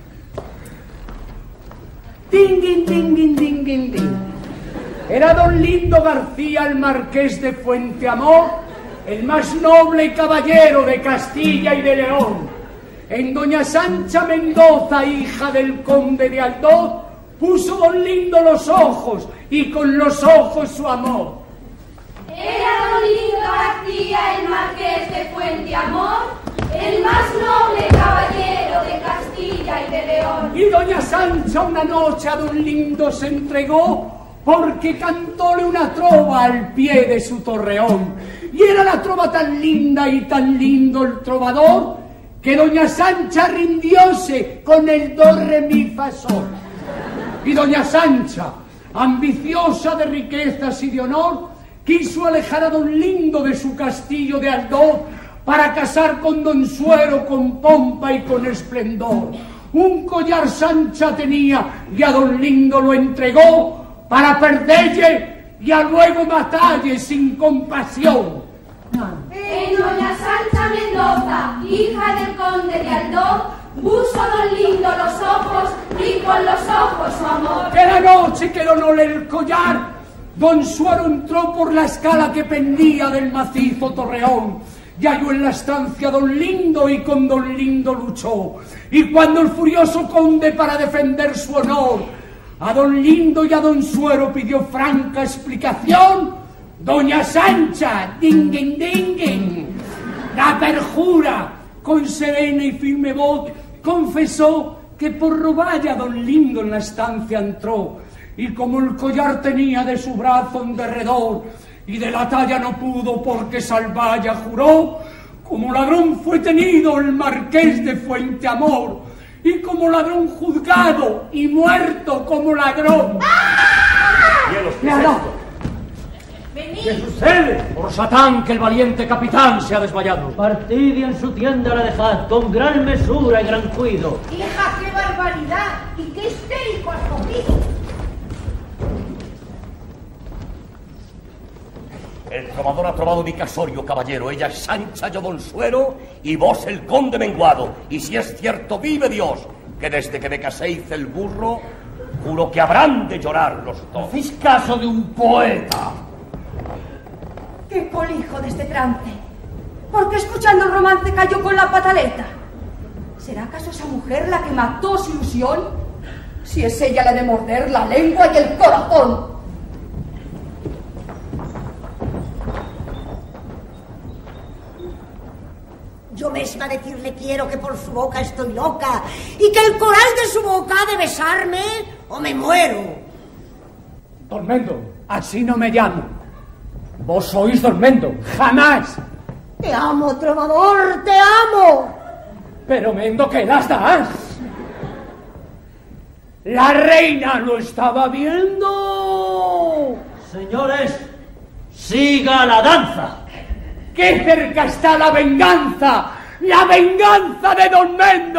Ding, ding, ding, ding, ding, ding, ding. Era don Lindo García, el marqués de Fuenteamor, el más noble caballero de Castilla y de León. En doña Sancha Mendoza, hija del conde de Aldoz, puso don Lindo los ojos y con los ojos su amor. Era don Lindo García, el marqués de Fuenteamor, el más noble caballero de Castilla y de León. Y doña Sancha una noche a don Lindo se entregó porque cantóle una trova al pie de su torreón. Y era la trova tan linda y tan lindo el trovador que doña Sancha rindióse con el do, re, mi, fa, sol. Y doña Sancha, ambiciosa de riquezas y de honor, quiso alejar a don Lindo de su castillo de Aldor para casar con don Suero con pompa y con esplendor. Un collar Sancha tenía y a don Lindo lo entregó para perderle y a luego matarle sin compasión. En doña Sancha Mendoza, hija del conde de Aldor, puso don Lindo los ojos y con los ojos su amor. Que la noche que donóle el collar, don Suero entró por la escala que pendía del macizo torreón y halló en la estancia don Lindo y con don Lindo luchó. Y cuando el furioso conde para defender su honor a don Lindo y a don Suero pidió franca explicación, doña Sancha, dinguen, dinguen, la perjura, con serena y firme voz, confesó que por roballe a don Lindo en la estancia entró, y como el collar tenía de su brazo en derredor, y de la talla no pudo porque salvalla juró, como ladrón fue tenido el marqués de Fuenteamor, y como ladrón juzgado y muerto como ladrón. ¿Qué hará? ¿Qué sucede? Por Satán, que el valiente capitán se ha desmayado. Partid y en su tienda la dejad, con gran mesura y gran cuido. Hija, qué barbaridad y qué histérico has cogido. El trovador ha trovado mi casorio, caballero. Ella es Sancha, yo don Suero, y vos el conde menguado. Y si es cierto, vive Dios, que desde que me casé hice el burro, juro que habrán de llorar los dos. ¿Hacéis caso de un poeta? ¡Qué colijo de este trance! ¿Por qué escuchando el romance cayó con la pataleta? ¿Será acaso esa mujer la que mató su ilusión? Si es ella la de morder la lengua y el corazón. Yo misma decirle quiero que por su boca estoy loca y que el coral de su boca ha de besarme o me muero. Don Mendo, así no me llamo. Vos sois Don Mendo, jamás. Te amo, trovador, te amo. Pero Mendo, ¿qué las das? La reina lo estaba viendo. Señores, siga la danza. ¡Qué cerca está la venganza! ¡La venganza de Don Mendo!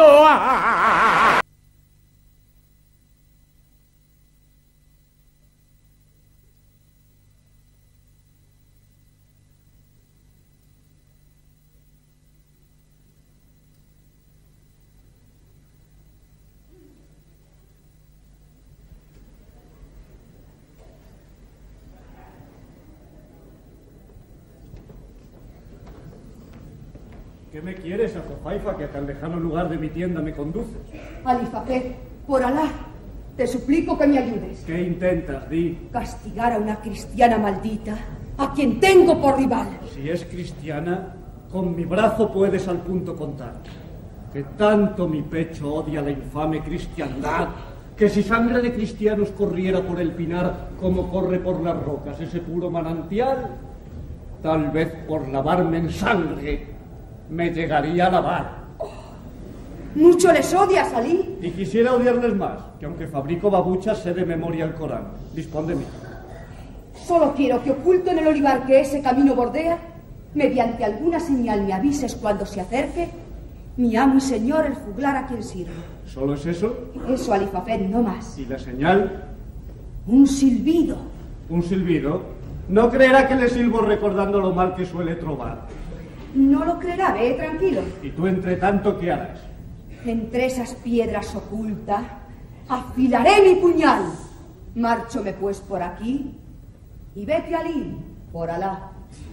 ¿Qué me quieres, Azofaifa, que a tan lejano lugar de mi tienda me conduces? Alifafet, por Alá, te suplico que me ayudes. ¿Qué intentas, di? Castigar a una cristiana maldita, a quien tengo por rival. Si es cristiana, con mi brazo puedes al punto contar. Que tanto mi pecho odia la infame cristiandad, que si sangre de cristianos corriera por el pinar como corre por las rocas ese puro manantial, tal vez por lavarme en sangre me llegaría a lavar. Oh, mucho les odias, Ali. Y quisiera odiarles más, que aunque fabrico babuchas sé de memoria el Corán. Dispón de mí. Solo quiero que oculto en el olivar que ese camino bordea, mediante alguna señal me avises cuando se acerque mi amo y señor el juglar a quien sirvo. ¿Solo es eso? Eso, Alifafet, no más. ¿Y la señal? Un silbido. ¿Un silbido? No creerá que le silbo recordando lo mal que suele trobar. No lo creerá, ve tranquilo. ¿Y tú entre tanto qué harás? Entre esas piedras ocultas afilaré mi puñal. Márchome pues por aquí y vete Ali, por Alá.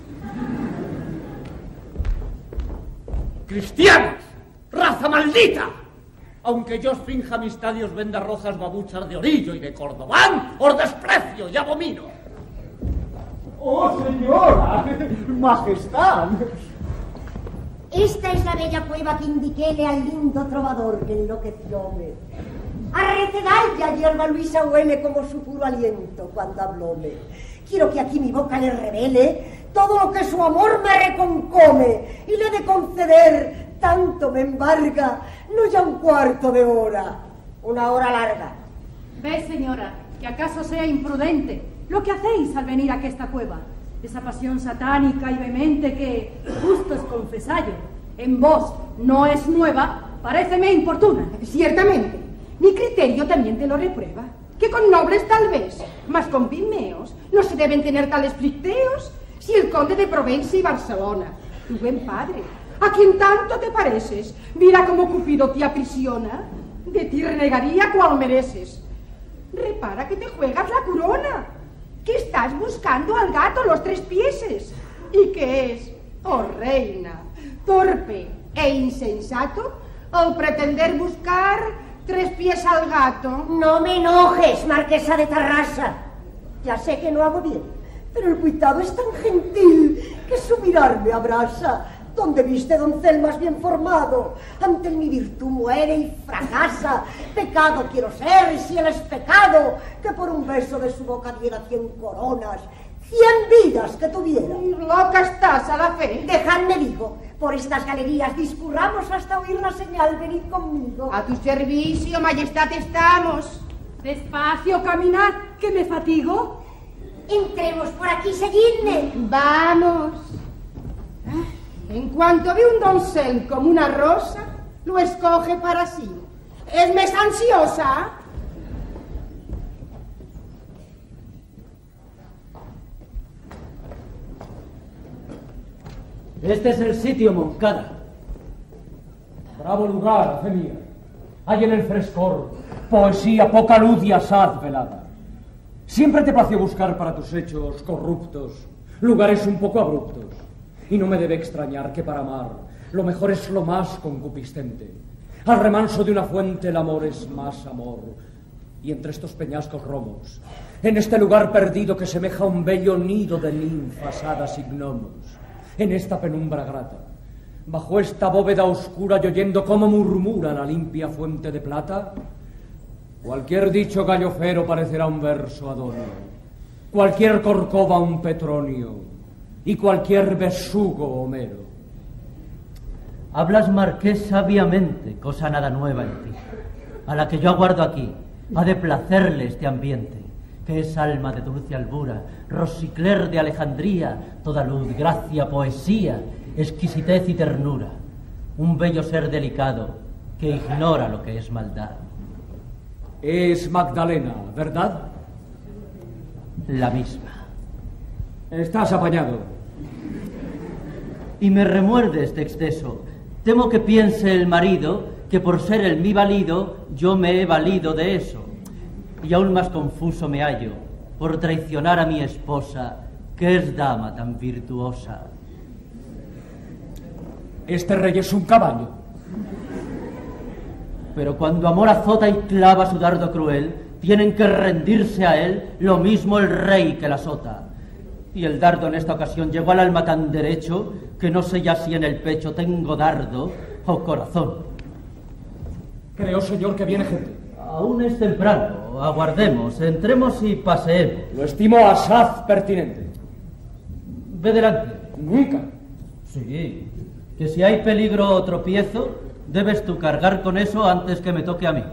¡Cristianos! ¡Raza maldita! Aunque yo os finja amistad y os venda rojas babuchas de Orillo y de Cordobán, os desprecio y abomino. ¡Oh, señora! ¡Majestad! Esta es la bella cueva que indiquéle al lindo trovador que enloquecióme. a recedalla, hierba Luisa huele como su puro aliento cuando hablóme. Quiero que aquí mi boca le revele todo lo que su amor me reconcome y le de conceder tanto me embarga, no ya un cuarto de hora, una hora larga. Ve, señora, que acaso sea imprudente lo que hacéis al venir a esta cueva. Esa pasión satánica y vehemente que, justo es confesallo, en vos no es nueva, paréceme importuna. Ciertamente, mi criterio también te lo reprueba, que con nobles tal vez, mas con pigmeos no se deben tener tales flirteos. Si el conde de Provenza y Barcelona, tu buen padre, a quien tanto te pareces, mira como Cupido te aprisiona, de ti renegaría cual mereces. Repara que te juegas la corona, que estás buscando al gato los tres pieses, y que es, oh reina, torpe e insensato al pretender buscar tres pies al gato. No me enojes, marquesa de Tarrasa. Ya sé que no hago bien, pero el cuitado es tan gentil que su mirar me abrasa. Donde viste doncel más bien formado, ante mi virtud muere y fracasa. Pecado quiero ser, si él es pecado, que por un beso de su boca diera cien coronas, cien vidas que tuviera. Loca estás a la fe. Dejadme, digo, por estas galerías discurramos hasta oír la señal, venid conmigo. A tu servicio, majestad, estamos. Despacio, caminad, que me fatigo. Entremos por aquí, seguidme. Vamos. En cuanto ve un doncel como una rosa, lo escoge para sí. ¿Es mes ansiosa? Este es el sitio, Moncada. Bravo lugar, fe mía. Hay en el frescor poesía, poca luz y asaz velada. Siempre te plació buscar para tus hechos corruptos lugares un poco abruptos. Y no me debe extrañar que para amar lo mejor es lo más concupiscente. Al remanso de una fuente el amor es más amor. Y entre estos peñascos romos, en este lugar perdido que semeja un bello nido de ninfas, hadas y gnomos, en esta penumbra grata, bajo esta bóveda oscura y oyendo cómo murmura la limpia fuente de plata, cualquier dicho gallofero parecerá un verso adorno, cualquier corcova un Petronio, y cualquier besugo Homero. Hablas, marqués, sabiamente, cosa nada nueva en ti. A la que yo aguardo aquí, ha de placerle este ambiente, que es alma de dulce albura, Rosicler de Alejandría, toda luz, gracia, poesía, exquisitez y ternura. Un bello ser delicado que ignora lo que es maldad. Es Magdalena, ¿verdad? La misma. Estás apañado. Y me remuerde este exceso. Temo que piense el marido que por ser el mi valido yo me he valido de eso. Y aún más confuso me hallo por traicionar a mi esposa, que es dama tan virtuosa. Este rey es un caballo. Pero cuando amor azota y clava su dardo cruel, tienen que rendirse a él lo mismo el rey que la azota. Y el dardo en esta ocasión llegó al alma tan derecho que no sé ya si en el pecho tengo dardo o corazón. Creo, señor, que viene gente. Aún es temprano. Aguardemos, entremos y paseemos. Lo estimo asaz pertinente. Ve delante. Nunca. Sí, que si hay peligro o tropiezo, debes tú cargar con eso antes que me toque a mí.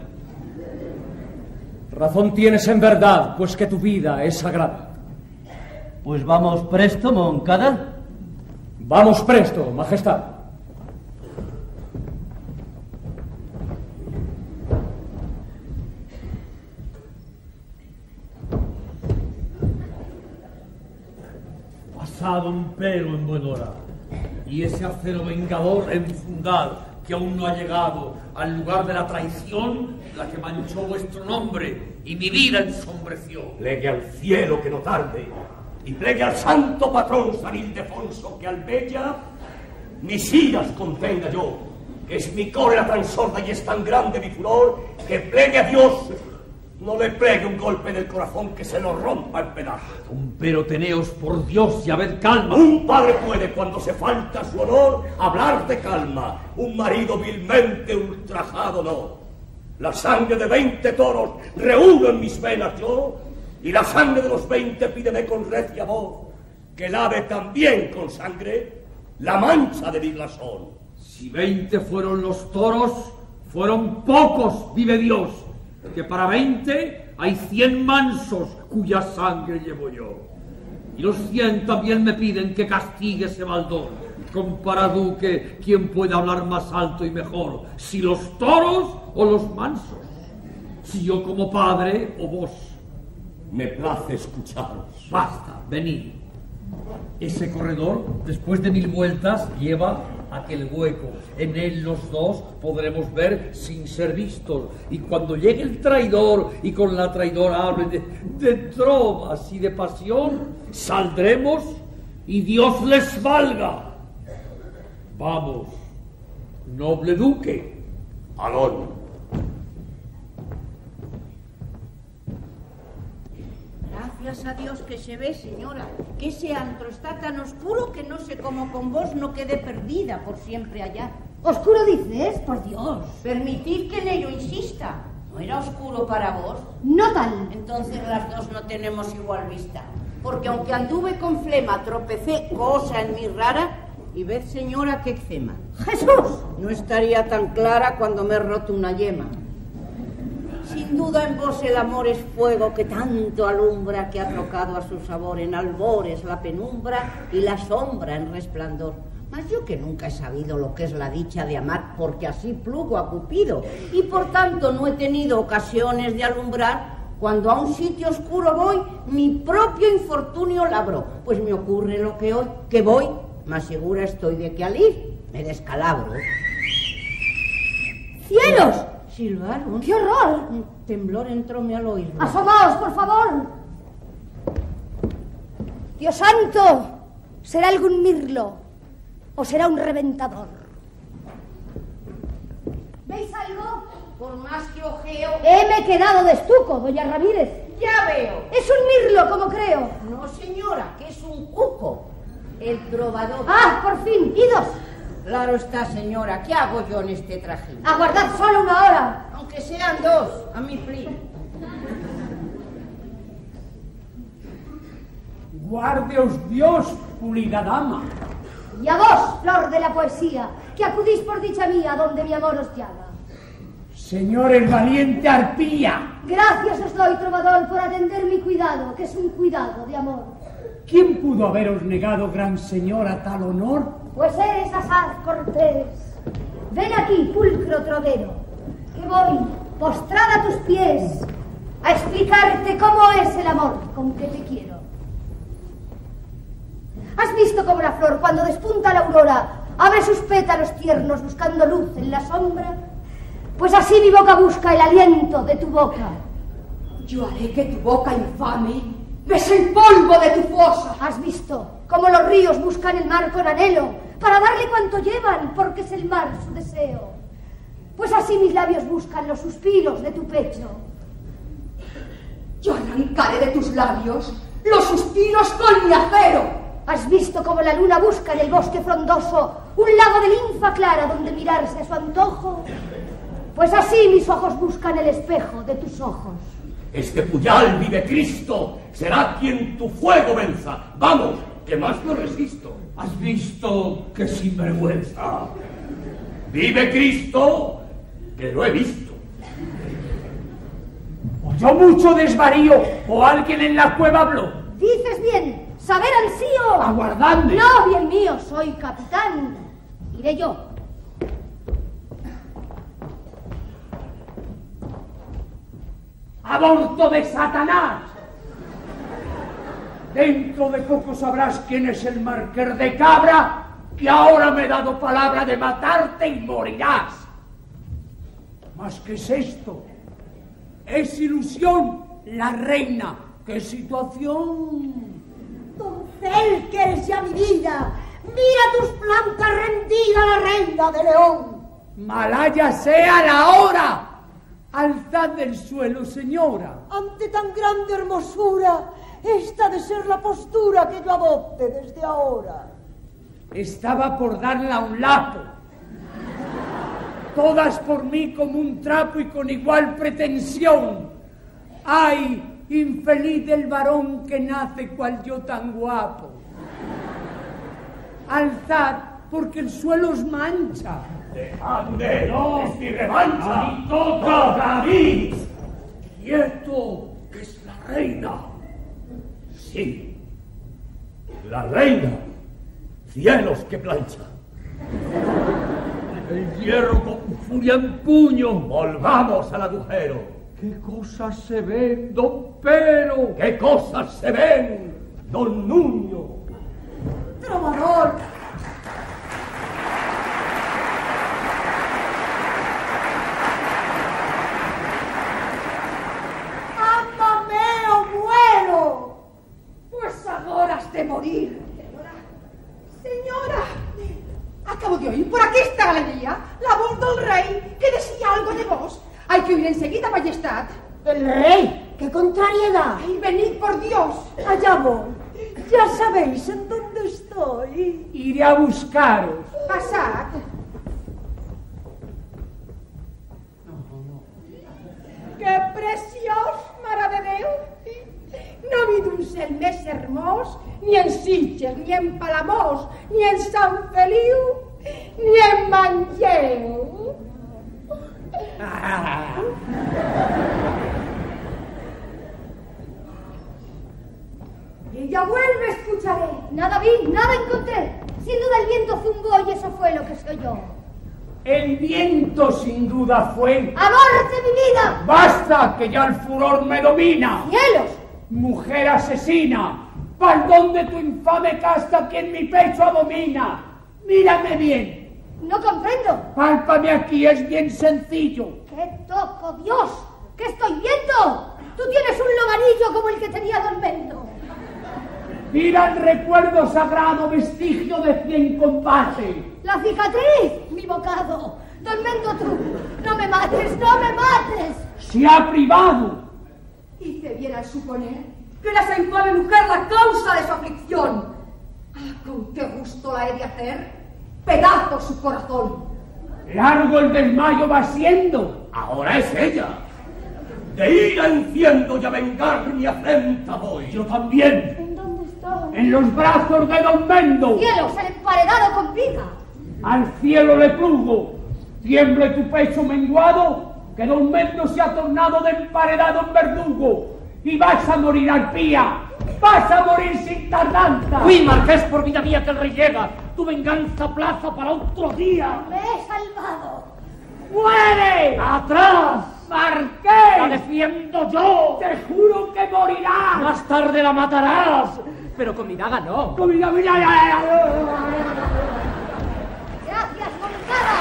Razón tienes en verdad, pues que tu vida es sagrada. Pues vamos presto, Moncada. Vamos presto, majestad. Pasado un pelo en buen hora, y ese acero vengador enfundado que aún no ha llegado al lugar de la traición, la que manchó vuestro nombre y mi vida ensombreció. Plegue al cielo que no tarde, y plegue al santo patrón San Ildefonso que al bella mis iras contenga yo, que es mi cólera tan sorda y es tan grande mi furor, que plegue a Dios, no le plegue un golpe del corazón que se lo rompa en pedazos. Pero teneos por Dios y habed calma. Un padre puede, cuando se falta su honor, hablar de calma. Un marido vilmente ultrajado no. La sangre de veinte toros reúno en mis venas yo, y la sangre de los veinte pídeme con recia voz que lave también con sangre la mancha de mi blasón. Si veinte fueron los toros, fueron pocos, vive Dios, que para veinte hay cien mansos cuya sangre llevo yo. Y los cien también me piden que castigue ese baldón. Compara, duque, quién puede hablar más alto y mejor, si los toros o los mansos, si yo como padre o vos. Me place escucharos. Basta, venid. Ese corredor, después de mil vueltas, lleva aquel hueco. En él los dos podremos ver sin ser vistos. Y cuando llegue el traidor y con la traidora hable de, de trovas y de pasión, saldremos y Dios les valga. Vamos, noble duque. Alón. Gracias a Dios que se ve, señora, que ese antro está tan oscuro que no sé cómo con vos no quede perdida por siempre allá. ¿Oscuro dices? Por Dios. Permitid que en ello insista. ¿No era oscuro para vos? No tal. Entonces las dos no tenemos igual vista. Porque aunque anduve con flema, tropecé cosa en mi rara, y ved, señora, qué eczema. ¡Jesús! No estaría tan clara cuando me he roto una yema. Sin duda en vos el amor es fuego que tanto alumbra, que ha trocado a su sabor en albores la penumbra y la sombra en resplandor. Mas yo que nunca he sabido lo que es la dicha de amar, porque así plugo a Cupido, y por tanto no he tenido ocasiones de alumbrar. Cuando a un sitio oscuro voy, mi propio infortunio labro, pues me ocurre lo que hoy, que voy, más segura estoy de que al ir me descalabro. ¡Cielos! Silbaron. ¡Qué horror! Un temblor entróme al oírlo. ¡Asomaos, por favor! ¡Dios santo! ¿Será algún mirlo? ¿O será un reventador? ¿Veis algo? Por más que ojeo... Heme quedado de estuco, doña Ramírez. Ya veo. Es un mirlo, como creo. No, señora, que es un cuco. El trovador. ¡Ah, por fin! ¡Idos! Claro está, señora. ¿Qué hago yo en este trajín? Aguardad solo una hora. Aunque sean dos, a mi pli. Guardeos Dios, pulida dama. Y a vos, flor de la poesía, que acudís por dicha mía donde mi amor os llama. Señor el valiente arpía. Gracias os doy, trovador, por atender mi cuidado, que es un cuidado de amor. ¿Quién pudo haberos negado, gran señora, tal honor? Pues eres asaz cortés. Ven aquí, pulcro trovero, que voy, postrada a tus pies, a explicarte cómo es el amor con que te quiero. ¿Has visto cómo la flor, cuando despunta la aurora, abre sus pétalos tiernos buscando luz en la sombra? Pues así mi boca busca el aliento de tu boca. Yo haré que tu boca infame bese el polvo de tu fosa. ¿Has visto cómo los ríos buscan el mar con anhelo para darle cuanto llevan, porque es el mar su deseo? Pues así mis labios buscan los suspiros de tu pecho. Yo arrancaré de tus labios los suspiros con mi acero. ¿Has visto cómo la luna busca en el bosque frondoso un lago de linfa clara donde mirarse a su antojo? Pues así mis ojos buscan el espejo de tus ojos. Este puñal, vive Cristo, será quien tu fuego venza. Vamos, que más no resisto. ¿Has visto qué sinvergüenza? Vive Cristo, que lo he visto. O yo mucho desvarío, o alguien en la cueva habló. Dices bien, saber ansío. Aguardadme. No, bien mío, soy capitán. Iré yo. ¡Aborto de Satanás! Dentro de poco sabrás quién es el marqués de Cabra, que ahora me he dado palabra de matarte y morirás. ¿Mas qué es esto? Es ilusión, la reina. ¿Qué situación? Doncel, que eres ya mi vida, mira tus plantas rendida a la reina de León. Malaya sea la hora. Alzad del suelo, señora. Ante tan grande hermosura, esta de ser la postura que yo adopte desde ahora. Estaba por darla un lapo. todas por mí como un trapo y con igual pretensión. ¡Ay, infeliz del varón que nace cual yo tan guapo! Alzad, porque el suelo os mancha. ¡Dejadme! ¡No es mi revancha! ¡A mí toca! ¡A mí! ¡Quieto, que es la reina! Sí, la reina. ¡Cielos, que plancha! El hierro con furia en puño. Volvamos al agujero. ¿Qué cosas se ven, don Pero? ¿Qué cosas se ven, don Nuño? ¡Trovador! ¡Ámame o muero! Pues ahora has de morir. Señora, señora, acabo de oír por aquí esta galería la voz del rey que decía algo de vos. Hay que huir enseguida, majestad. ¿El rey? ¡Qué contrariedad! ¡Ay, venid, por Dios! Allá voy. Ya sabéis en dónde estoy. Iré a buscaros. Pasad. ¡Qué preciós, mare de Déu! No vi d'un cel més hermós, ni en Sitges, ni en Palamós, ni en Sant Feliu, ni en Manlleu. Ah. Ella vuelve, escucharé. Nada vi, nada encontré. Sin duda el viento zumbó y eso fue lo que soy yo. El viento sin duda fue. ¡Amor de mi vida! ¡Basta, que ya el furor me domina! ¡Cielos! Mujer asesina, baldón de tu infame casta que en mi pecho domina. Mírame bien. No comprendo. Pálpame aquí, es bien sencillo. ¿Qué toco, Dios? ¿Qué estoy viendo? Tú tienes un lobanillo como el que tenía Don Mendo. Mira el recuerdo sagrado, vestigio de cien combates. La cicatriz, mi bocado. Don Mendo, tú, no me mates, no me mates. Se ha privado. Hice bien al suponer que era esa infame mujer la causa de su aflicción. Ah, con qué gusto la he de hacer. Pedazo su corazón. Largo el desmayo va siendo. Ahora es ella. De ira enciendo y a vengar mi afrenta voy. Yo también. ¿En dónde estoy? En los brazos de Don Mendo. Cielos, el emparedado con pica. Al cielo le plugo. Tiemble tu pecho menguado, que Don Mendo se ha tornado de emparedado en verdugo. Y vas a morir, arpía. Vas a morir sin tardanza. Uy, marqués, por vida mía que el rey llega. Tu venganza plaza para otro día. Me he salvado. ¡Muere! ¡Atrás! ¡Marqués! ¡La defiendo yo! ¡Te juro que morirás! Más tarde la matarás. Pero con mi daga no. Con mi daga. Gracias, Moncada.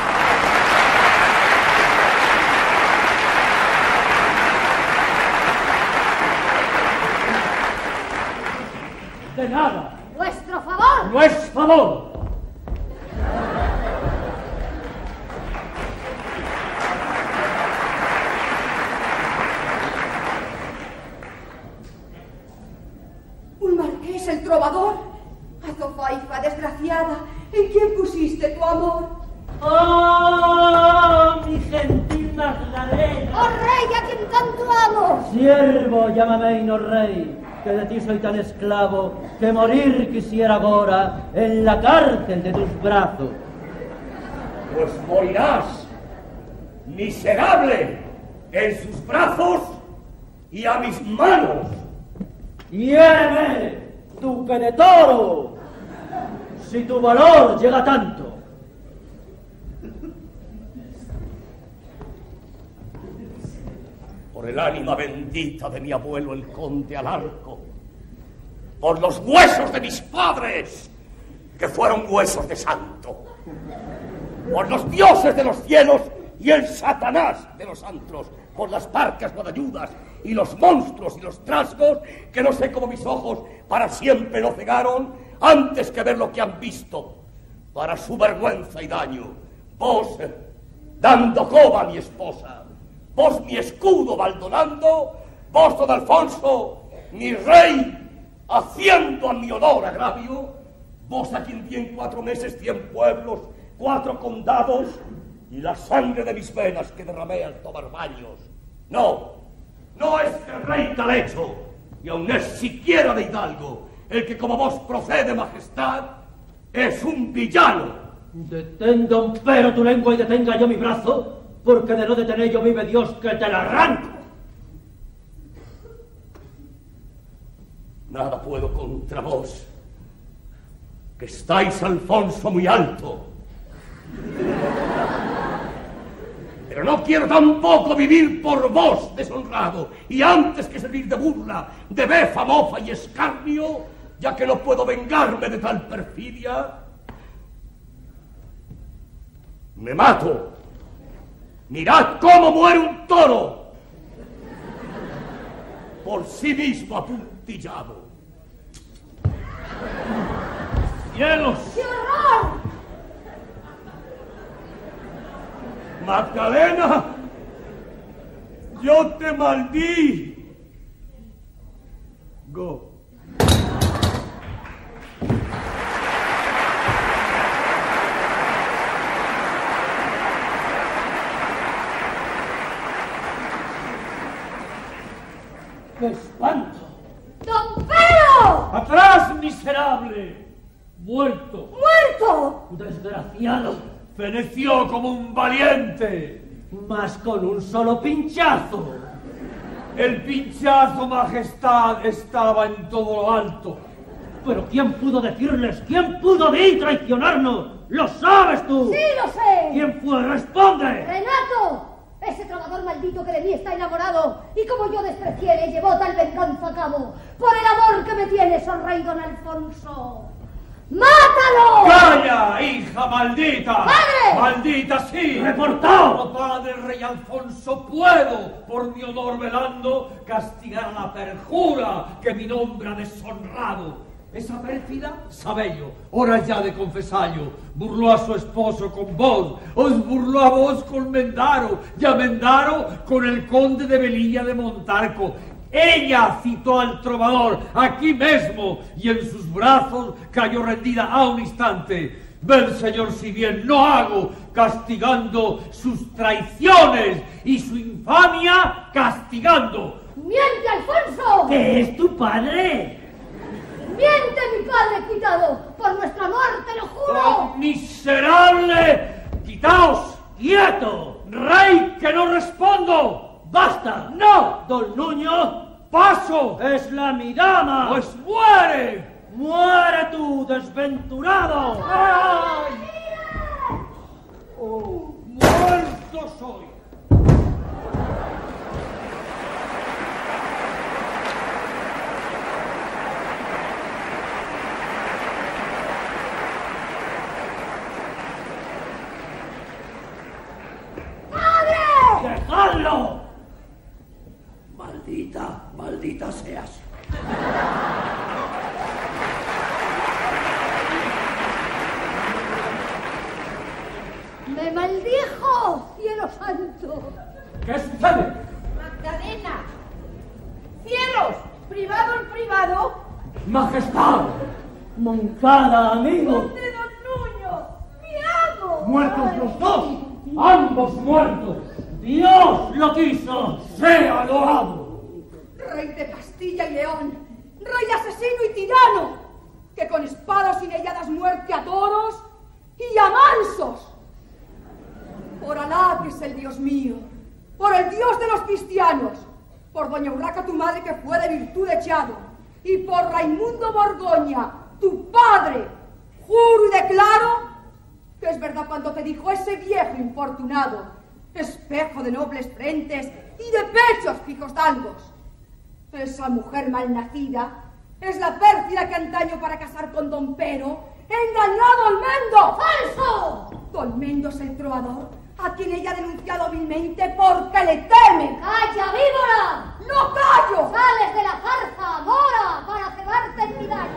De nada. Vuestro favor. No es favor. Un marqués, el trovador. Azofaifa desgraciada, ¿en quién pusiste tu amor? ¡Oh, mi gentil Magdalena! ¡Oh, rey, a quien tanto amo! Siervo, llámame no rey, que de ti soy tan esclavo que morir quisiera ahora en la cárcel de tus brazos. Pues morirás, miserable, en sus brazos y a mis manos. ¡Hiéreme, duque de toro! Si tu valor llega tanto. Por el ánima bendita de mi abuelo el conde Alarco, por los huesos de mis padres, que fueron huesos de santo, por los dioses de los cielos y el Satanás de los antros, por las barcas guadayudas y los monstruos y los trasgos que no sé cómo mis ojos para siempre lo cegaron antes que ver lo que han visto, para su vergüenza y daño. Vos, dando coba a mi esposa, vos mi escudo baldonando, vos, don Alfonso, mi rey, haciendo a mi honor agravio, vos a quien di en cuatro meses cien pueblos, cuatro condados, y la sangre de mis venas que derramé al tomar baños. No, no es el rey tal hecho, y aun es siquiera de hidalgo, el que como vos procede, majestad, es un villano. Detén, don Pero, tu lengua y detenga yo mi brazo, porque de no detener yo vive Dios que te la arranco. Nada puedo contra vos, que estáis, Alfonso, muy alto. Pero no quiero tampoco vivir por vos deshonrado, y antes que servir de burla, de befa, mofa y escarnio, ya que no puedo vengarme de tal perfidia, me mato. Mirad cómo muere un toro, por sí mismo apuntillado. ¡Cielos! ¡Qué horror! Magdalena, yo te maldí. Go. ¡Qué espanto! ¡Don Pero! ¡Atrás, miserable! ¡Muerto! ¡Muerto! ¡Desgraciado! Feneció como un valiente. Mas con un solo pinchazo. El pinchazo, majestad, estaba en todo lo alto. Pero ¿quién pudo decirles? ¿Quién pudo de traicionarnos? ¡Lo sabes tú! ¡Sí, lo sé! ¿Quién fue? ¡Responde! ¡Renato! Ese trovador maldito que de mí está enamorado, y como yo desprecié, le llevó tal venganza a cabo, por el amor que me tienes, oh rey don Alfonso. ¡Mátalo! ¡Calla, hija maldita! ¡Padre! ¡Maldita, sí! ¡Reportado! Oh, padre rey Alfonso, puedo, por mi honor velando, castigar a la perjura que mi nombre ha deshonrado. Esa pérfida, sabello, hora ya de confesallo, burló a su esposo con vos, os burló a vos con Mendaro, y a Mendaro con el conde de Velilla de Montarco. Ella citó al trovador aquí mismo, y en sus brazos cayó rendida a un instante. Ved, señor, si bien no hago, castigando sus traiciones y su infamia, castigando. ¡Miente, Alfonso! ¿Qué es tu padre? ¡Miente, mi padre cuitado! ¡Por nuestro amor, te lo juro! ¡Oh, miserable! ¡Quitaos! ¡Quieto! ¡Rey, que no respondo! ¡Basta! ¡No! ¡Don Nuño! ¡Paso! ¡Es la mi dama! ¡Pues muere! ¡Muere tú, desventurado! ¡Ay! ¡Oh, muerto soy! ¡Dejadlo! Maldita, maldita seas. ¡Me maldijo, cielo santo! ¿Qué sucede? Magdalena. ¡Cielos! ¿Privado el privado? ¡Majestad! ¡Moncada, amigo! ¡Conde don Nuño! ¡Mi amo! ¡Muertos los dos! ¡Ambos muertos! ¡Dios lo quiso! ¡Sea loado! Rey de Castilla y León, rey asesino y tirano, que con espadas sin ella das muerte a toros y a mansos. Por Alá, que es el Dios mío, por el Dios de los cristianos, por doña Urraca, tu madre, que fue de virtud echado, y por Raimundo Borgoña, tu padre, juro y declaro que es verdad cuando te dijo ese viejo infortunado, espejo de nobles frentes y de pechos fijos dalgos. Esa mujer malnacida es la pérfida que antaño para casar con don Pero engañó a don Mendo. ¡Falso! Don Mendo es el trovador a quien ella ha denunciado vilmente porque le teme. ¡Calla, víbora! ¡No callo! ¡Sales de la zarza, mora, para cebarte en mi daño!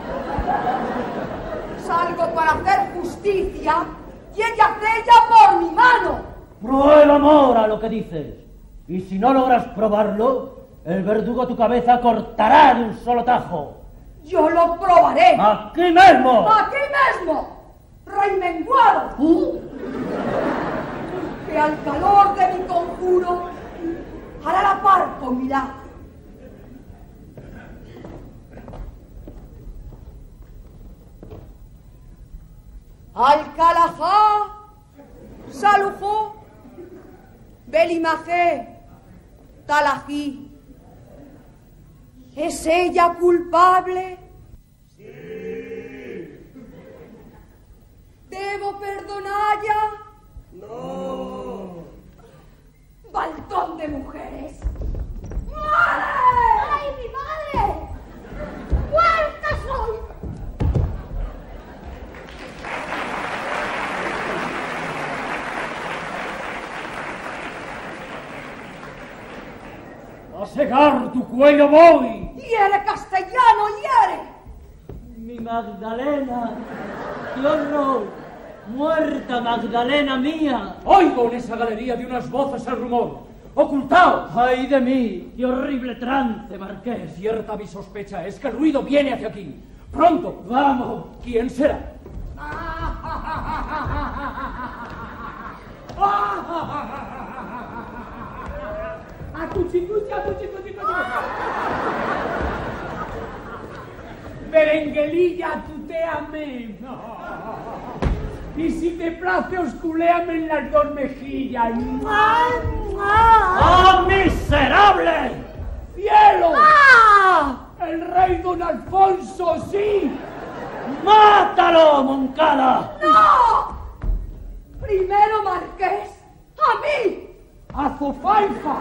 Salgo para hacer justicia y ella sella por mi mano. Prueba, Mora, lo que dices. Y si no logras probarlo, el verdugo tu cabeza cortará de un solo tajo. Yo lo probaré. ¡Aquí mismo! ¡Aquí mismo! ¡Rey menguado! ¿Tú? Que al calor de mi conjuro hará la par con milagro. Alcalajá, Salujó, Belimajé, Talají. ¿Es ella culpable? Sí. ¿Debo perdonarla? No. ¡Baltón de mujeres! ¡Madre! ¡Ay, mi madre! ¡Muerta soy! ¡A cegar tu cuello voy! ¡Hiere, castellano, hiere! Mi Magdalena, qué horror, muerta Magdalena mía. Oigo en esa galería de unas voces el rumor. ¡Ocultaos! ¡Ay de mí! ¡Qué horrible trance, marqués! Cierta mi sospecha es que el ruido viene hacia aquí. ¡Pronto! ¡Vamos! ¿Quién será? ¡Acuchicuchi, acuchicuchi, Berenguelilla, tuteame. Y si te place, osculéame en las dos mejillas. ¡Ah, miserable! ¡Cielo! ¡Ah! ¡El rey don Alfonso, sí! ¡Mátalo, Moncada! ¡No! Primero, marqués, a mí. ¡A Zofaifa!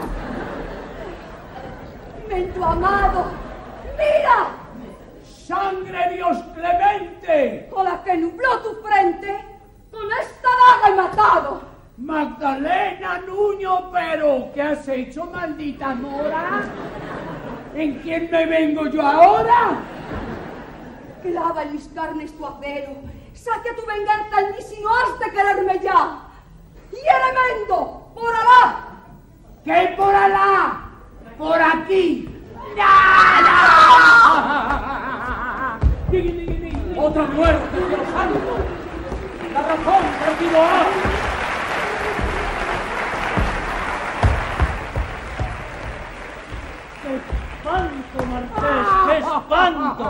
¡Mento amado! ¡Mira! ¡Sangre Dios clemente! Con la que nubló tu frente, con esta daga he matado. Magdalena Nuño, pero ¿qué has hecho, maldita mora? ¿En quién me vengo yo ahora? Clava en mis carnes tu acero, saque tu venganza en mí si no has de quererme ya. ¡Y elemento! ¡Por Alá! ¿Qué por Alá? ¡Por aquí! ¡Otra muerte, Dios santo! ¡La razón perdido ha! ¡Qué espanto, marqués! ¡Qué espanto!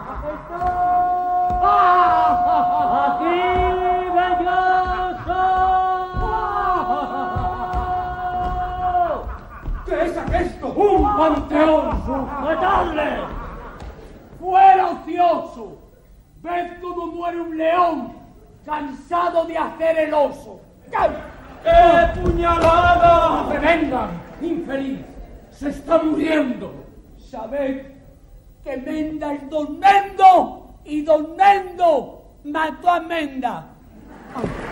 ¡Aquí, belloso! ¿Qué es esto? ¡Un panteón! ¡Sujetadle! ¡Fuera ocioso! ¡Ved cómo muere un león, cansado de hacer el oso! ¡Qué puñalada! ¡Vengan, infeliz! ¡Se está muriendo! Sabed que Menda es don Mendo y don Mendo mató a Menda.